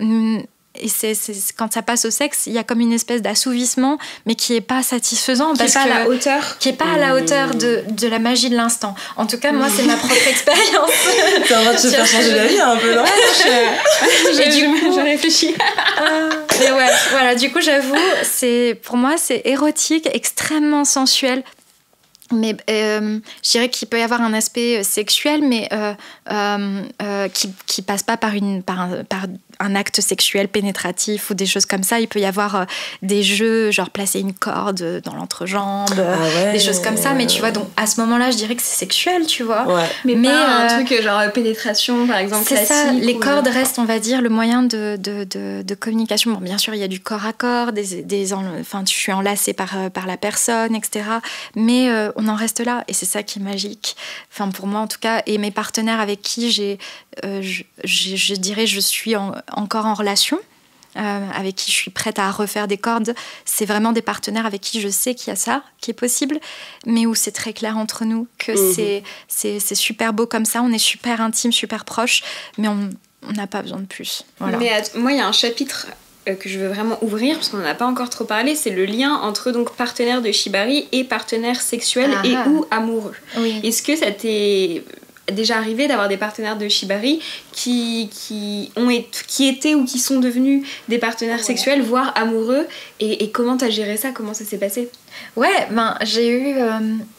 Et c'est, c'est, quand ça passe au sexe, il y a comme une espèce d'assouvissement, mais qui n'est pas satisfaisant. Qui n'est pas à la hauteur. Qui n'est pas à la hauteur de, de la magie de l'instant. En tout cas, moi, c'est ma propre expérience. T'es en train de se faire changer la vie un peu, non? J'ai du coup, je réfléchis. Mais ouais, voilà, du coup, j'avoue, c'est, pour moi, c'est érotique, extrêmement sensuel. Mais euh, je dirais qu'il peut y avoir un aspect sexuel, mais euh, euh, euh, qui, qui passe pas par, une, par, un, par un acte sexuel pénétratif ou des choses comme ça. Il peut y avoir euh, des jeux, genre placer une corde dans l'entrejambe, ah ouais, des choses comme ça. Mais tu vois, donc à ce moment-là, je dirais que c'est sexuel, tu vois. Ouais. Mais, mais pas euh, un truc genre pénétration, par exemple, c'est classique. Ça, les ou... cordes restent, on va dire, le moyen de, de, de, de communication. Bon, bien sûr, il y a du corps à corps, des, des en, enfin, je suis enlacée par, par la personne, et cetera. Mais euh, on en reste là, et c'est ça qui est magique. Enfin, pour moi, en tout cas, et mes partenaires avec qui j'ai, euh, je, je, je dirais, je suis en, encore en relation, euh, avec qui je suis prête à refaire des cordes, c'est vraiment des partenaires avec qui je sais qu'il y a ça, qui est possible, mais où c'est très clair entre nous, que mmh. c'est, c'est, c'est super beau comme ça, on est super intime, super proche, mais on n'a pas besoin de plus. Voilà. Mais att- moi, il y a un chapitre que je veux vraiment ouvrir, parce qu'on n'en a pas encore trop parlé, c'est le lien entre donc partenaire de shibari et partenaire sexuel ah, et ah. ou amoureux. Oui. Est-ce que ça t'est déjà arrivé d'avoir des partenaires de shibari qui, qui, ont été, qui étaient ou qui sont devenus des partenaires ouais. sexuels, voire amoureux, et, et comment t'as géré ça? Comment ça s'est passé? Ouais, ben j'ai eu... Euh...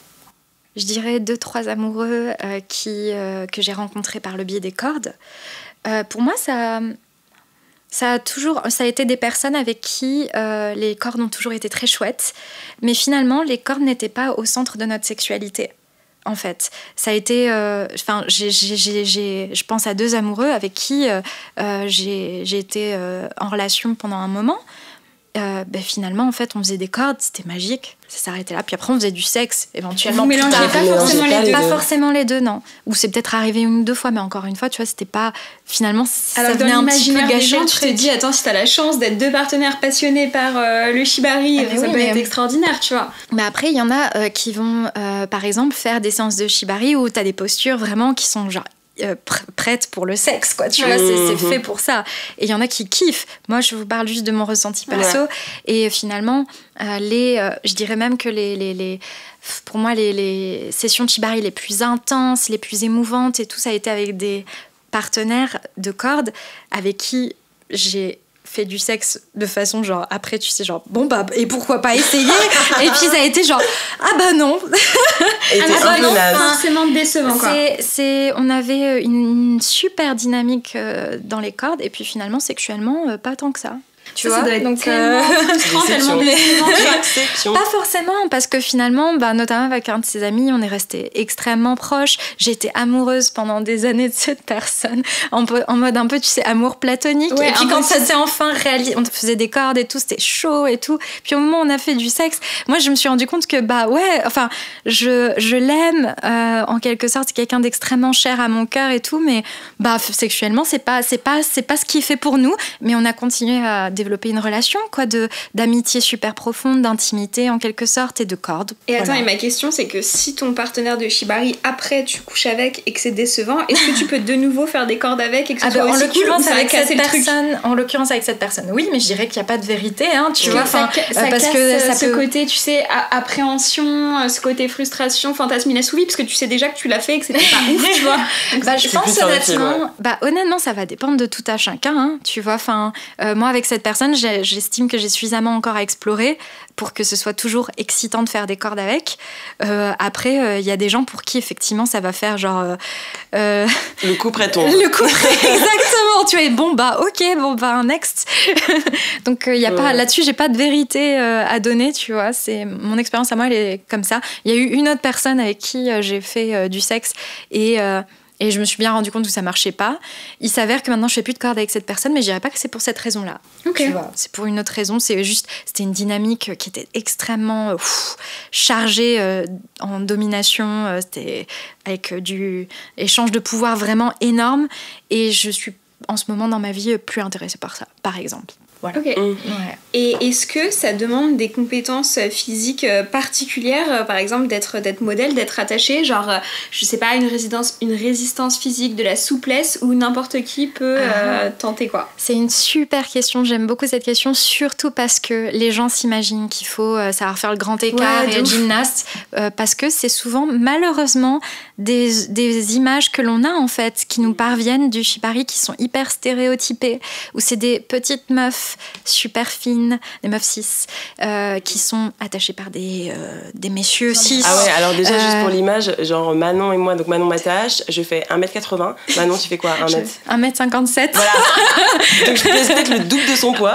je dirais deux, trois amoureux euh, qui, euh, que j'ai rencontrés par le biais des cordes. Euh, pour moi, ça... Ça a, toujours, ça a été des personnes avec qui euh, les cordes ont toujours été très chouettes, mais finalement, les cordes n'étaient pas au centre de notre sexualité, en fait. Ça a été... Euh, j'ai, j'ai, j'ai, j'ai, je pense à deux amoureux avec qui euh, euh, j'ai, j'ai été euh, en relation pendant un moment. Euh, ben finalement, en fait, on faisait des cordes, c'était magique, ça s'arrêtait là. Puis après, on faisait du sexe, éventuellement. Vous mélangez pas, forcément les, deux. pas forcément les deux, non. Ou c'est peut-être arrivé une ou deux fois, mais encore une fois, tu vois, c'était pas... Finalement, ça alors, venait dans un petit peu gâcher gens, tu te dis, attends, si t'as la chance d'être deux partenaires passionnés par euh, le shibari, ah, ça oui, peut être extraordinaire, tu vois. Mais après, il y en a euh, qui vont, euh, par exemple, faire des séances de shibari où t'as des postures vraiment qui sont genre... Euh, pr- prête pour le sexe, quoi, tu vois, c'est, c'est fait pour ça. Et il y en a qui kiffent. Moi, je vous parle juste de mon ressenti perso. Ouais. Et finalement, euh, les, euh, je dirais même que les, les, les, pour moi, les, les sessions de shibari les plus intenses, les plus émouvantes et tout, ça a été avec des partenaires de cordes avec qui j'ai fait du sexe de façon genre après tu sais genre bon bah et pourquoi pas essayer et puis ça a été genre ah bah non et ah bah non forcément décevant quoi. C'est, c'est, on avait une super dynamique euh, dans les cordes et puis finalement sexuellement euh, pas tant que ça. Tu ça, vois, ça doit être donc tellement frustrant, tellement décevant. Exception. Pas forcément, parce que finalement, bah, notamment avec un de ses amis, on est resté extrêmement proches. J'ai été amoureuse pendant des années de cette personne, en, en mode un peu, tu sais, amour platonique. Ouais, et puis quand peu ça s'est enfin réalisé, on faisait des cordes et tout, c'était chaud et tout. Puis au moment où on a fait du sexe, moi je me suis rendu compte que bah ouais, enfin, je, je l'aime euh, en quelque sorte, c'est quelqu'un d'extrêmement cher à mon cœur et tout, mais bah sexuellement c'est pas, c'est pas, c'est pas ce qui est fait pour nous. Mais on a continué à développer une relation, quoi, de d'amitié super profonde, d'intimité en quelque sorte et de cordes. Et attends, Voilà. et ma question c'est que si ton partenaire de Shibari après tu couches avec et que c'est décevant, est-ce que tu peux de nouveau faire des cordes avec et que ce Ah soit bah, en aussi cool, ou l'occurrence ça va avec casser cette le truc? personne, en l'occurrence avec cette personne, oui, mais je dirais qu'il n'y a pas de vérité, hein, tu Que vois, ça, enfin, ca- ça euh, parce casse que ça ce peut... côté, tu sais, a- appréhension, euh, ce côté frustration, fantasme inassouvi, parce que tu sais déjà que tu l'as fait et que c'était pas ouf, tu vois. Donc, Bah, je C'est pense plus relatif, honnêtement, ouais. bah, honnêtement, ça va dépendre de tout à chacun, hein, tu vois. Enfin, euh, moi, avec cette personne, j'ai- j'estime que j'ai suffisamment encore à explorer pour que ce soit toujours excitant de faire des cordes avec. Euh, après, il euh, y a des gens pour qui, effectivement, ça va faire genre... Euh, euh, Le coup près tombe. le coup, exactement, tu vois. Et bon, bah, ok, bon, bah, next. Donc, il euh, y a Ouais. pas, là-dessus, j'ai pas de vérité euh, à donner, tu vois. C'est, mon expérience à moi, elle est comme ça. Il y a eu une autre personne avec qui euh, j'ai fait euh, du sexe et... Euh, Et je me suis bien rendu compte que ça marchait pas. Il s'avère que maintenant je fais plus de cordes avec cette personne, mais je dirais pas que c'est pour cette raison-là. Ok. Tu vois, c'est pour une autre raison. C'est juste, c'était une dynamique qui était extrêmement euh, pff, chargée euh, en domination. Euh, c'était avec euh, du échange de pouvoir vraiment énorme. Et je suis en ce moment dans ma vie plus intéressée par ça, par exemple. Voilà. Ok. Mmh. Ouais. Et est-ce que ça demande des compétences physiques particulières, euh, par exemple d'être d'être modèle, d'être attaché, genre euh, je sais pas, une résistance une résistance physique, de la souplesse, ou n'importe qui peut euh, tenter quoi? C'est une super question, j'aime beaucoup cette question, surtout parce que les gens s'imaginent qu'il faut euh, savoir faire le grand écart Ouais, et de être ouf. gymnaste, euh, parce que c'est souvent malheureusement des, des images que l'on a en fait, qui nous parviennent du shibari, qui sont hyper stéréotypées, où c'est des petites meufs super fines, des meufs cis, euh, qui sont attachées par des, euh, des messieurs cis. Ah ouais, alors déjà, juste Euh, pour l'image, genre Manon et moi, donc Manon m'attache, je fais un mètre quatre-vingts. Manon, tu fais quoi, un mètre? un mètre cinquante-sept. Voilà. Donc je pèse peut-être le double de son poids.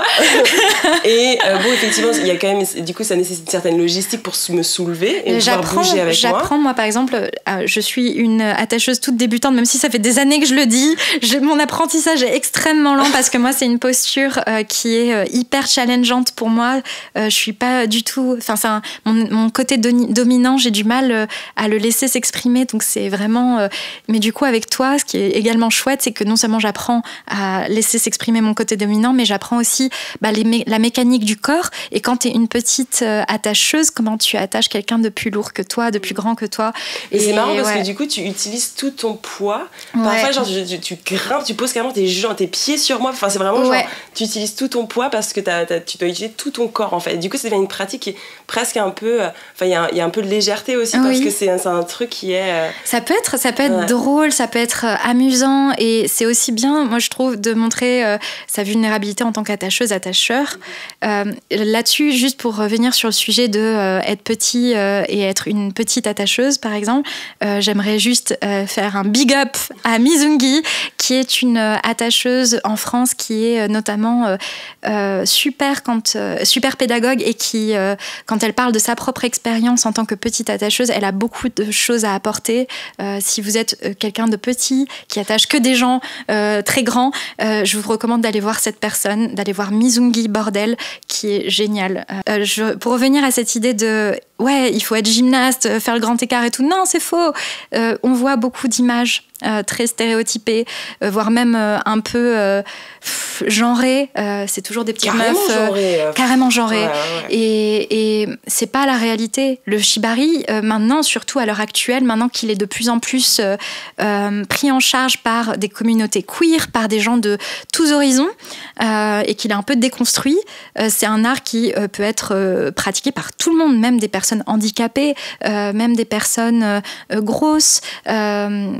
Et euh, bon, effectivement, il y a quand même, du coup, ça nécessite une certaine logistique pour me soulever et pouvoir J'apprends, bouger avec moi. j'apprends moi par exemple, euh, je suis une attacheuse toute débutante, même si ça fait des années que je le dis. Je, mon apprentissage est extrêmement lent parce que moi c'est une posture euh, qui est euh, hyper challengeante pour moi. Euh, je suis pas du tout, enfin c'est un- mon, mon côté doni- dominant, j'ai du mal euh, à le laisser s'exprimer, donc c'est vraiment. Euh, mais du coup avec toi, ce qui est également chouette, c'est que non seulement j'apprends à laisser s'exprimer mon côté dominant, mais j'apprends aussi bah, les mé- la mécanique du corps. Et quand tu es une petite euh, attacheuse, comment tu attaches quelqu'un de plus lourd que toi, de plus grand que toi. Et c'est marrant parce ouais. que du coup, tu utilises tout ton poids. Ouais. Parfois, genre, tu, tu, tu grimpes, tu poses carrément tes, jambes, tes pieds sur moi. Enfin, c'est vraiment genre, Ouais. tu utilises tout ton poids parce que t'as, t'as, tu dois utiliser tout ton corps en fait. Du coup, ça devient une pratique qui est presque un peu. euh, Enfin, il y, a un- il y a un peu de légèreté aussi parce Oui. que c'est, un- c'est un truc qui est. euh, Ça peut être, ça peut être Ouais. drôle, ça peut être euh, amusant, et c'est aussi bien, moi je trouve, de montrer euh, sa vulnérabilité en tant qu'attacheuse, attacheur. Euh, là-dessus, juste pour revenir sur le sujet de euh, être petit euh, et être une petite attacheuse, par exemple, euh, j'aimerais juste euh, faire un big up à Mizungi, qui est une euh, attacheuse en France, qui est euh, notamment euh, euh, super quand euh, super pédagogue, et qui, euh, quand elle parle de sa propre expérience en tant que petite attacheuse, elle a beaucoup de choses à apporter. Euh, si vous êtes euh, quelqu'un de petit qui attache que des gens euh, très grands, euh, je vous recommande d'aller voir cette personne, d'aller voir Mizungi Bordel, qui est génial. Euh, je, pour revenir à cette idée de ouais, il faut être gymnaste, euh, faire le grand écart et tout, non, c'est faux. Euh, on voit beaucoup d'images euh, très stéréotypées, euh, voire même euh, un peu euh, pff, genrées. Euh, c'est toujours des petites carrément meufs euh, genrées, euh, carrément genrées. ouais, ouais. Et, et c'est pas la réalité. Le shibari, euh, maintenant, surtout à l'heure actuelle, maintenant qu'il est de plus en plus euh, euh, pris en charge par des communautés queer, par des gens de tous horizons, euh, et qu'il est un peu déconstruit, euh, c'est un art qui euh, peut être euh, pratiqué par tout le monde, même des personnes handicapées, euh, même des personnes euh, grosses. Euh, donc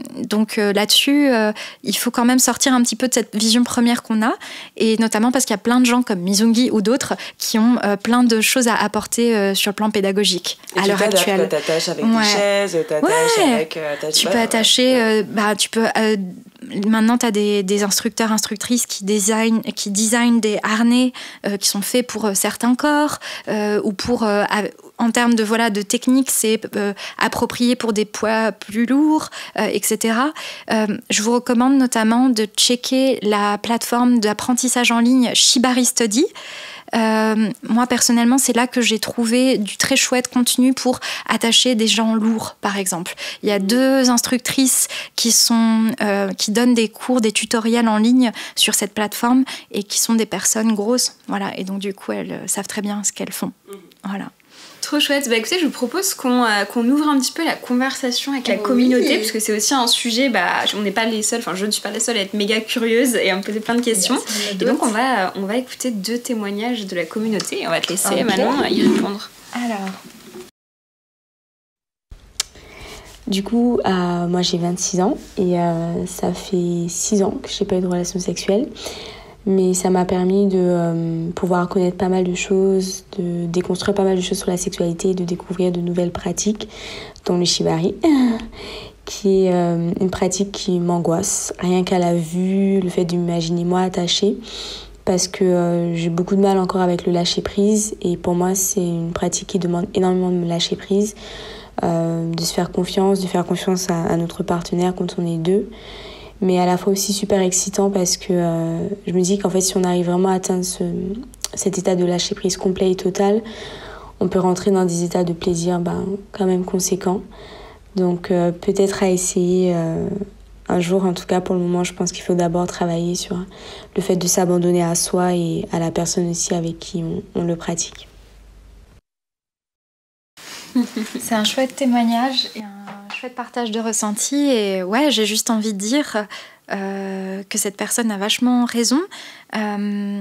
donc euh, là-dessus, euh, il faut quand même sortir un petit peu de cette vision première qu'on a, et notamment parce qu'il y a plein de gens comme Mizungi ou d'autres qui ont euh, plein de choses à apporter euh, sur le plan pédagogique et à l'heure actuelle. Tu t'attaches avec ouais. des chaises, t'attaches ouais. avec... Euh, tu peux attacher... Euh, bah, tu peux... Euh, maintenant, tu as des, des instructeurs, instructrices qui designent, qui designent des harnais euh, qui sont faits pour euh, certains corps euh, ou pour... Euh, en termes de, voilà, de technique, c'est euh, approprié pour des poids plus lourds, euh, et cetera. Euh, je vous recommande notamment de checker la plateforme d'apprentissage en ligne Shibari Study. Euh, moi, personnellement, c'est là que j'ai trouvé du très chouette contenu pour attacher des gens lourds, par exemple. Il y a deux instructrices qui, sont, euh, qui donnent des cours, des tutoriels en ligne sur cette plateforme et qui sont des personnes grosses. Voilà. Et donc, du coup, elles savent très bien ce qu'elles font. Voilà. Trop chouette. Bah écoutez, je vous propose qu'on euh, qu'on ouvre un petit peu la conversation avec la communauté, oui. parce que c'est aussi un sujet, bah, on n'est pas les seuls, enfin je ne suis pas la seule à être méga curieuse et à me poser plein de questions. Et donc on va, on va écouter deux témoignages de la communauté et on va te laisser, okay. Manon, y répondre. Alors... Du coup, euh, moi j'ai vingt-six ans et euh, ça fait six ans que j'ai pas eu de relation sexuelle. Mais ça m'a permis de euh, pouvoir connaître pas mal de choses, de déconstruire pas mal de choses sur la sexualité, de découvrir de nouvelles pratiques, dont le shibari, qui est euh, une pratique qui m'angoisse, rien qu'à la vue, le fait de m'imaginer moi attachée, parce que euh, j'ai beaucoup de mal encore avec le lâcher-prise, et pour moi c'est une pratique qui demande énormément de me lâcher prise, euh, de se faire confiance, de faire confiance à, à notre partenaire quand on est deux, mais à la fois aussi super excitant parce que euh, je me dis qu'en fait si on arrive vraiment à atteindre ce, cet état de lâcher prise complet et total, on peut rentrer dans des états de plaisir ben, quand même conséquents. Donc euh, peut-être à essayer euh, un jour, en tout cas pour le moment je pense qu'il faut d'abord travailler sur le fait de s'abandonner à soi et à la personne aussi avec qui on, on le pratique. C'est un chouette témoignage et un chouette partage de ressenti, et ouais, j'ai juste envie de dire euh, que cette personne a vachement raison. Euh,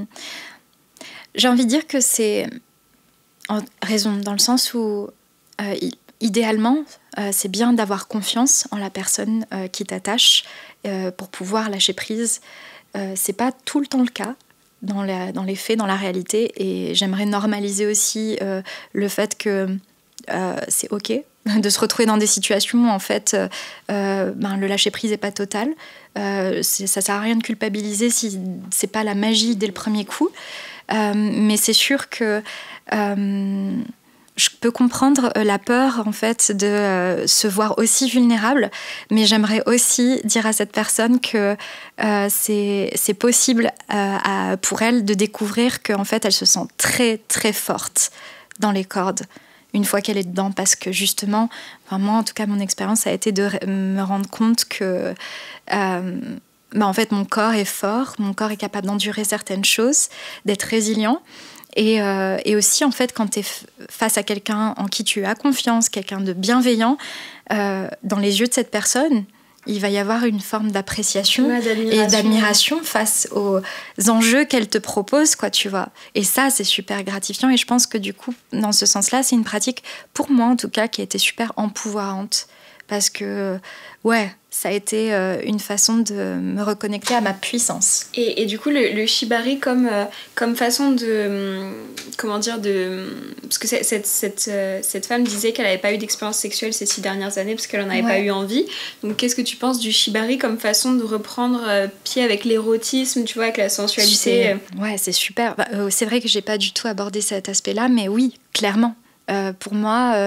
j'ai envie de dire que c'est en raison dans le sens où euh, idéalement euh, c'est bien d'avoir confiance en la personne euh, qui t'attache euh, pour pouvoir lâcher prise. Euh, c'est pas tout le temps le cas. Dans, la, dans les faits, dans la réalité, et j'aimerais normaliser aussi euh, le fait que Euh, c'est ok de se retrouver dans des situations où en fait euh, ben, le lâcher prise n'est pas total. Euh, c'est, ça sert à rien de culpabiliser si c'est pas la magie dès le premier coup. Euh, mais c'est sûr que euh, je peux comprendre la peur en fait de euh, se voir aussi vulnérable, mais j'aimerais aussi dire à cette personne que euh, c'est, c'est possible euh, à, pour elle de découvrir qu'en fait elle se sent très très forte dans les cordes une fois qu'elle est dedans, parce que justement, enfin moi en tout cas mon expérience a été de me rendre compte que euh, bah en fait mon corps est fort, mon corps est capable d'endurer certaines choses, d'être résilient, et, euh, et aussi en fait quand tu es f- face à quelqu'un en qui tu as confiance, quelqu'un de bienveillant, euh, dans les yeux de cette personne, il va y avoir une forme d'appréciation ouais, d'admiration. et d'admiration face aux enjeux qu'elle te propose, quoi, tu vois. Et ça, c'est super gratifiant. Et je pense que du coup, dans ce sens-là, c'est une pratique, pour moi en tout cas, qui a été super empouvoirante. Parce que, ouais, ça a été euh, une façon de me reconnecter à ma puissance. Et, et du coup, le, le shibari comme, euh, comme façon de... Comment dire de, parce que cette, cette, cette, euh, cette femme disait qu'elle n'avait pas eu d'expérience sexuelle ces six dernières années parce qu'elle n'en avait ouais. pas eu envie. Donc, qu'est-ce que tu penses du shibari comme façon de reprendre euh, pied avec l'érotisme, tu vois, avec la sensualité c'est, Ouais, c'est super. Bah, euh, c'est vrai que je n'ai pas du tout abordé cet aspect-là, mais oui, clairement. Euh, pour moi... Euh,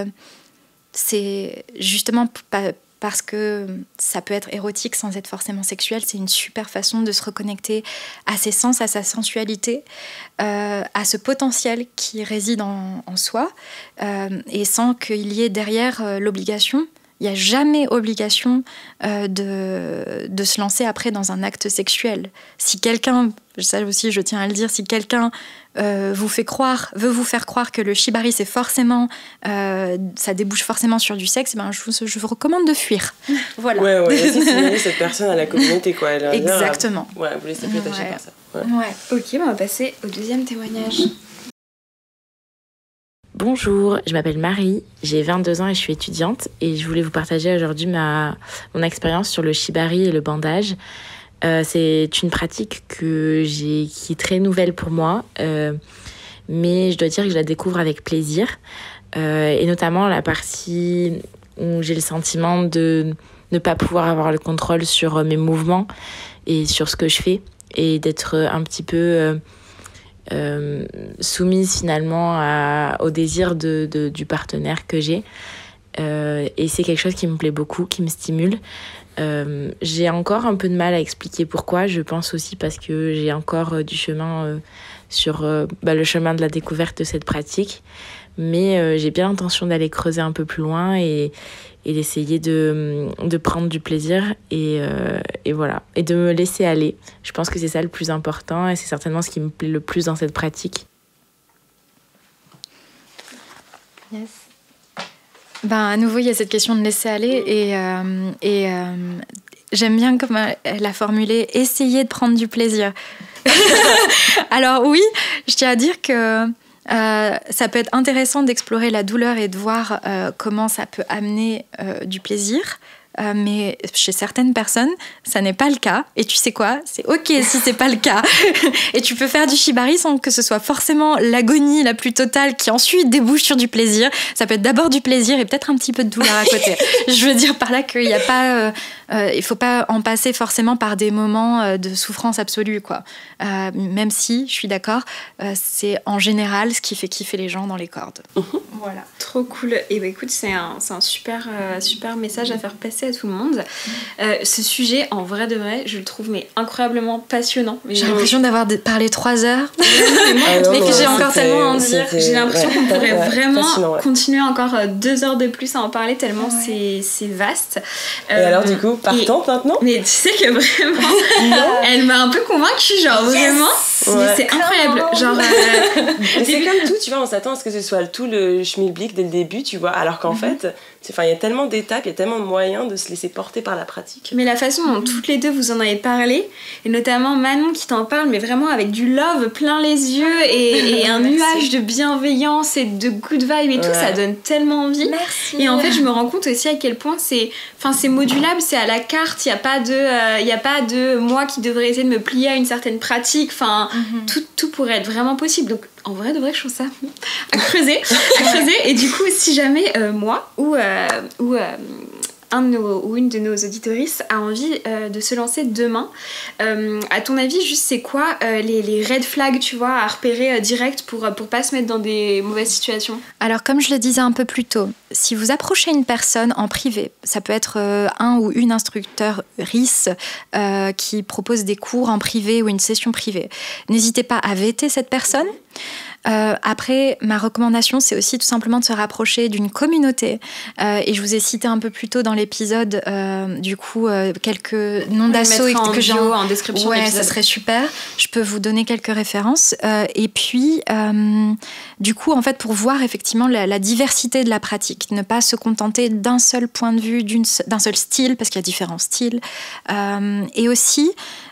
c'est justement parce que ça peut être érotique sans être forcément sexuel, c'est une super façon de se reconnecter à ses sens, à sa sensualité, euh, à ce potentiel qui réside en, en soi, euh, et sans qu'il y ait derrière euh, l'obligation. Il n'y a jamais obligation euh, de, de se lancer après dans un acte sexuel. Si quelqu'un, ça aussi je tiens à le dire, si quelqu'un euh, vous fait croire, veut vous faire croire que le shibari c'est forcément, euh, ça débouche forcément sur du sexe, ben je, vous, je vous recommande de fuir. Voilà. Ouais, ouais, laissez signaler cette personne à la communauté, quoi. Elle Exactement. Dire, ouais, vous laissez plus attacher ouais. par ça. Ouais. ouais. Ok, ben on va passer au deuxième témoignage. Bonjour, je m'appelle Marie, j'ai vingt-deux ans et je suis étudiante et je voulais vous partager aujourd'hui ma, mon expérience sur le shibari et le bandage. Euh, c'est une pratique que j'ai, qui est très nouvelle pour moi, euh, mais je dois dire que je la découvre avec plaisir, euh, et notamment la partie où j'ai le sentiment de ne pas pouvoir avoir le contrôle sur mes mouvements et sur ce que je fais et d'être un petit peu... Euh, Euh, soumise finalement à, au désir de, de, du partenaire que j'ai. Euh, et c'est quelque chose qui me plaît beaucoup, qui me stimule. Euh, j'ai encore un peu de mal à expliquer pourquoi. Je pense aussi parce que j'ai encore euh, du chemin euh, sur euh, bah, le chemin de la découverte de cette pratique. Mais euh, j'ai bien l'intention d'aller creuser un peu plus loin et, et d'essayer de, de prendre du plaisir et, euh, et voilà, et de me laisser aller. Je pense que c'est ça le plus important et c'est certainement ce qui me plaît le plus dans cette pratique. Yes. Ben, à nouveau, il y a cette question de laisser aller et, euh, et euh, j'aime bien comme elle a formulé « essayer de prendre du plaisir ». Alors oui, je tiens à dire que Euh, ça peut être intéressant d'explorer la douleur et de voir euh, comment ça peut amener euh, du plaisir. Euh, mais chez certaines personnes, ça n'est pas le cas. Et tu sais quoi ? C'est OK si c'est pas le cas. Et tu peux faire du shibari sans que ce soit forcément l'agonie la plus totale qui ensuite débouche sur du plaisir. Ça peut être d'abord du plaisir et peut-être un petit peu de douleur à côté. Je veux dire par là qu'il n'y a pas... Euh, euh, il faut pas en passer forcément par des moments euh, de souffrance absolue, quoi. Euh, même si, je suis d'accord, euh, c'est en général ce qui fait kiffer les gens dans les cordes. Mmh. Voilà. Trop cool. Et bah, écoute, c'est un, c'est un super, euh, super message à faire passer à tout le monde. Euh, ce sujet, en vrai de vrai, je le trouve mais incroyablement passionnant. Mais j'ai l'impression d'avoir de- parlé trois heures, ah non, mais que j'ai encore tellement à en dire. c'était- J'ai l'impression ouais, qu'on pourrait ouais, vraiment fascinant, ouais. continuer encore euh, deux heures de plus à en parler tellement Ouais. c'est, c'est vaste. Et Euh, alors, du coup, partante maintenant ? Mais tu sais que vraiment, elle m'a un peu convaincue, genre vraiment, c'est, Ouais. c'est incroyable. Genre, euh, Mais c'est comme tout, tu vois, on s'attend à ce que ce soit tout le schmilblick dès le début, tu vois, alors qu'en Mm-hmm. fait, enfin, il y a tellement d'étapes, il y a tellement de moyens de se laisser porter par la pratique. mais la façon dont toutes les deux vous en avez parlé, et notamment Manon qui t'en parle, mais vraiment avec du love plein les yeux et, et un Merci. nuage de bienveillance et de good vibe et tout, Ouais. ça donne tellement envie. Merci. Et en fait, je me rends compte aussi à quel point c'est, enfin, c'est modulable, c'est à la carte. Il y a pas de, il euh, y a pas de moi qui devrais essayer de me plier à une certaine pratique. Enfin, Mm-hmm. tout, tout pourrait être vraiment possible. Donc, en vrai, de vrai, je trouve ça à creuser, à creuser. Et du coup, si jamais euh, moi ou euh, ou euh, un de nos, ou une de nos auditorices a envie euh, de se lancer demain, euh, à ton avis, juste c'est quoi euh, les, les red flags, tu vois, à repérer euh, direct pour, pour pas se mettre dans des mauvaises situations? Alors, comme je le disais un peu plus tôt, si vous approchez une personne en privé, ça peut être euh, un ou une instructeur R I S euh, qui propose des cours en privé ou une session privée, n'hésitez pas à vêter cette personne. Euh, après, ma recommandation, c'est aussi tout simplement de se rapprocher d'une communauté. Euh, et je vous ai cité un peu plus tôt dans l'épisode, euh, du coup, euh, quelques noms d'assos en que j'ai bio, en description Ouais, d'épisode. ça serait super. Je peux vous donner quelques références. Euh, et puis, euh, du coup, en fait, pour voir effectivement la, la diversité de la pratique, ne pas se contenter d'un seul point de vue, d'une, d'un seul style, parce qu'il y a différents styles. Euh, et aussi,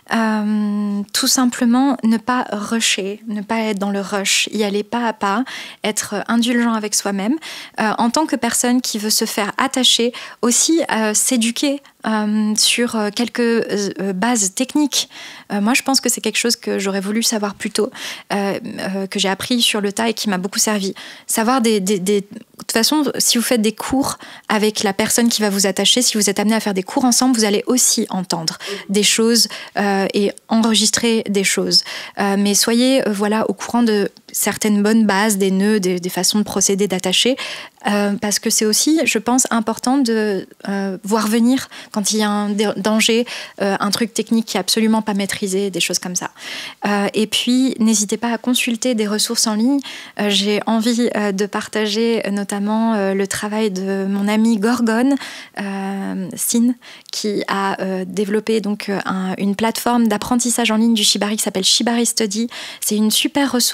Euh, tout simplement ne pas rusher, ne pas être dans le rush, y aller pas à pas, être indulgent avec soi-même. Euh, en tant que personne qui veut se faire attacher, aussi euh, s'éduquer euh, sur quelques euh, bases techniques. Euh, moi, je pense que c'est quelque chose que j'aurais voulu savoir plus tôt, euh, euh, que j'ai appris sur le tas et qui m'a beaucoup servi. Savoir des, des, des... De toute façon, si vous faites des cours avec la personne qui va vous attacher, si vous êtes amené à faire des cours ensemble, vous allez aussi entendre des choses euh, et enregistrer des choses. Euh, mais soyez euh, voilà, au courant de certaines bonnes bases, des nœuds, des, des façons de procéder, d'attacher, euh, parce que c'est aussi, je pense, important de euh, voir venir quand il y a un danger, euh, un truc technique qui est absolument pas maîtrisé, des choses comme ça. Euh, et puis, n'hésitez pas à consulter des ressources en ligne. Euh, j'ai envie euh, de partager euh, notamment euh, le travail de mon amie Gorgone, euh, Sin, qui a euh, développé donc, euh, un, une plateforme d'apprentissage en ligne du Shibari qui s'appelle Shibari Study. C'est une super ressource. Ça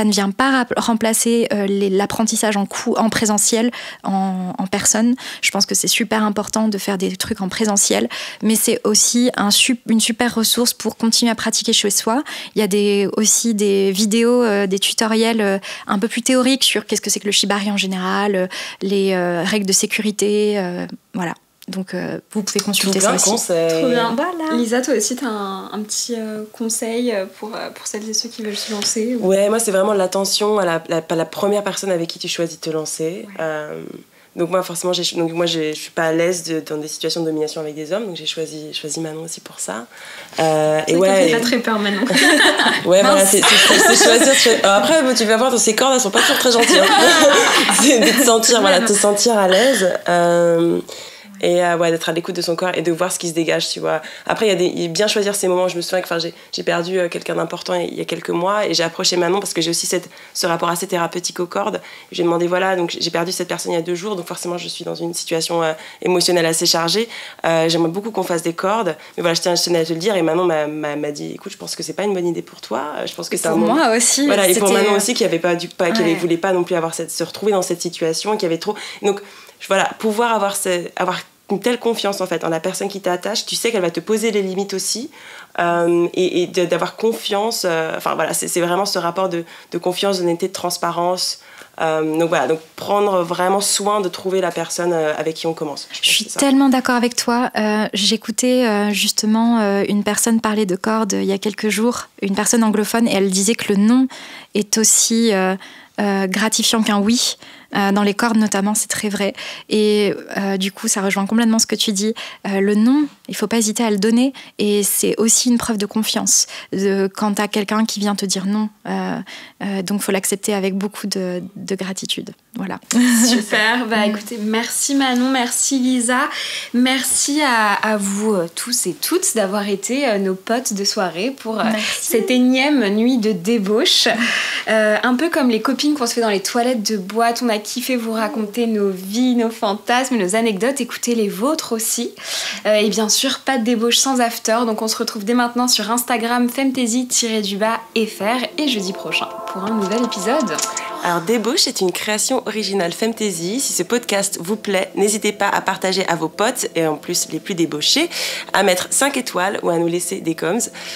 ça ne vient pas remplacer euh, les, l'apprentissage en, coup, en présentiel, en, en personne. Je pense que c'est super important de faire des trucs en présentiel, mais c'est aussi un, une super ressource pour continuer à pratiquer chez soi. Il y a des, aussi des vidéos, euh, des tutoriels euh, un peu plus théoriques sur qu'est-ce que c'est que le shibari en général, euh, les euh, règles de sécurité, euh, voilà. Donc euh, vous pouvez consulter tout ça aussi. Conseil. Trop bien. Voilà. Lisa, toi aussi, tu as un, un petit euh, conseil pour, euh, pour celles et ceux qui veulent se lancer ou... Ouais, moi, c'est vraiment l'attention à la, la, la première personne avec qui tu choisis de te lancer. Ouais. Euh, donc moi, forcément, j'ai, donc moi j'ai, je suis pas à l'aise de, dans des situations de domination avec des hommes, donc j'ai choisi, choisi Manon aussi pour ça. Euh, c'est et ouais, et... pas très peur, Manon. Ouais, voilà, c'est, c'est, c'est choisir. Tu... Après, bon, tu vas voir, ces cordes, elles sont pas toujours très gentilles. Hein. C'est de te sentir, voilà, te sentir à l'aise. Euh, Et euh, ouais, d'être à l'écoute de son corps et de voir ce qui se dégage, tu vois. Après, il y a des, il y a bien choisir ses moments. Je me souviens que j'ai, j'ai perdu euh, quelqu'un d'important il y a quelques mois et j'ai approché Manon parce que j'ai aussi cette, ce rapport assez thérapeutique aux cordes. J'ai demandé, voilà, donc j'ai perdu cette personne il y a deux jours, donc forcément, je suis dans une situation euh, émotionnelle assez chargée. Euh, j'aimerais beaucoup qu'on fasse des cordes, mais voilà, je tiens, je tenais à te le dire. Et Manon m'a, m'a, m'a dit, écoute, je pense que c'est pas une bonne idée pour toi. Je pense que c'est pour un moi moment... aussi. Voilà, et pour Manon aussi, qui avait pas du, pas, qui ouais. avait, voulait pas non plus avoir cette, se retrouver dans cette situation, qui avait trop. Donc voilà, pouvoir avoir, ce, avoir une telle confiance en fait en la personne qui t'attache, tu sais qu'elle va te poser les limites aussi, euh, et, et de, d'avoir confiance, euh, enfin voilà, c'est, c'est vraiment ce rapport de, de confiance, d'honnêteté, de transparence. Euh, donc voilà, donc prendre vraiment soin de trouver la personne euh, avec qui on commence. Je, je suis tellement d'accord avec toi. Euh, j'écoutais euh, justement euh, une personne parler de cordes il y a quelques jours, une personne anglophone, et elle disait que le non est aussi euh, euh, gratifiant qu'un oui. Euh, dans les cordes notamment, c'est très vrai. Et euh, du coup, ça rejoint complètement ce que tu dis. Euh, le non, il ne faut pas hésiter à le donner. Et c'est aussi une preuve de confiance de, quand tu as quelqu'un qui vient te dire non. Euh, euh, donc, il faut l'accepter avec beaucoup de, de gratitude. Voilà. Super. Bah, écoutez, merci Manon, merci Lisa. Merci à, à vous euh, tous et toutes d'avoir été euh, nos potes de soirée pour euh, cette énième nuit de débauche. Euh, un peu comme les copines qu'on se fait dans les toilettes de boîte. On a kiffé vous raconter nos vies, nos fantasmes, nos anecdotes. Écoutez les vôtres aussi. Euh, et bien sûr, pas de débauche sans after. Donc on se retrouve dès maintenant sur Instagram femtasy-du-bas F R et jeudi prochain pour un nouvel épisode. Alors Débauche est une création originale Femtasy. Si ce podcast vous plaît, n'hésitez pas à partager à vos potes et en plus les plus débauchés, à mettre cinq étoiles ou à nous laisser des coms.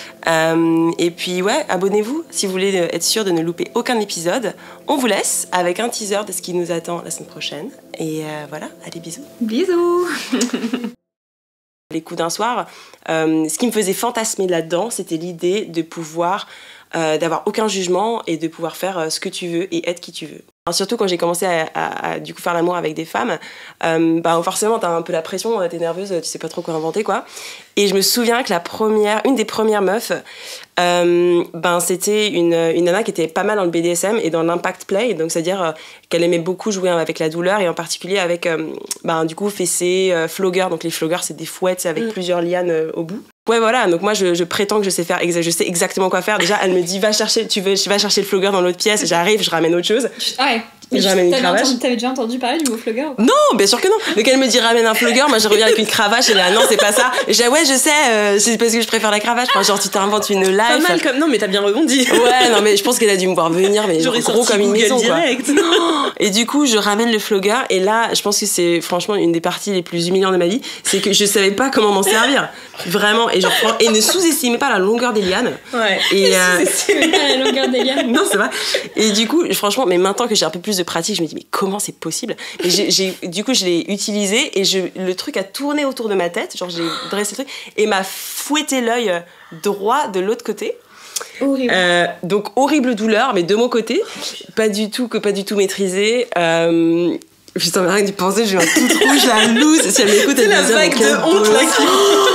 Euh, et puis ouais, abonnez-vous si vous voulez être sûr de ne louper aucun épisode. On vous laisse avec un teaser de ce qui nous attend la semaine prochaine. Et euh, voilà, allez bisous. Bisous. Les coups d'un soir, euh, ce qui me faisait fantasmer là-dedans, c'était l'idée de pouvoir Euh, d'avoir aucun jugement et de pouvoir faire euh, ce que tu veux et être qui tu veux. Alors, surtout quand j'ai commencé à, à, à du coup faire l'amour avec des femmes, euh, bah, forcément t'as un peu la pression, t'es nerveuse, tu sais pas trop quoi inventer quoi. Et je me souviens que la première, une des premières meufs, euh, ben c'était une, une nana qui était pas mal dans le B D S M et dans l'impact play, donc c'est-à-dire euh, qu'elle aimait beaucoup jouer avec la douleur et en particulier avec euh, ben, du coup fessée, euh, flogger, donc les floggers c'est des fouettes avec mmh. plusieurs lianes euh, au bout. Ouais voilà, donc moi je, je prétends que je sais faire, je sais exactement quoi faire. Déjà elle me dit va chercher, tu veux, va chercher le flogger dans l'autre pièce, j'arrive, je ramène autre chose. Ouais. Mais je ramène une cravache. Entendu, t'avais déjà entendu parler du mot flogger? Non, bien sûr que non. Donc elle me dit ramène un flogger, moi je reviens avec une cravache et là non c'est pas ça. Et je dis ouais je sais, euh, c'est parce que je préfère la cravache. Enfin, genre tu t'inventes une life. Pas mal comme non mais t'as bien rebondi. Ouais non mais je pense qu'elle a dû me voir venir mais J'aurais gros comme une Google maison direct. quoi. Et du coup je ramène le flogger et là je pense que c'est franchement une des parties les plus humiliantes de ma vie, c'est que je savais pas comment m'en servir. Vraiment et genre et ne sous-estimez pas la longueur des lianes. Ouais. Et euh... sous-estimez pas la longueur des lianes. Non c'est vrai. Et du coup franchement mais maintenant que j'ai un peu plus de pratique je me dis mais comment c'est possible? Et j'ai, j'ai, du coup, je l'ai utilisé et je, le truc a tourné autour de ma tête. Genre, j'ai dressé le truc et m'a fouetté l'œil droit de l'autre côté. Horrible. Euh, donc, horrible douleur, mais de mon côté. Pas du tout, que pas du tout maîtrisé. Euh, Putain, mais rien d'y penser, j'ai un tout rouge, la loose. Si elle m'écoute, elle la va dire, vague de honte là qui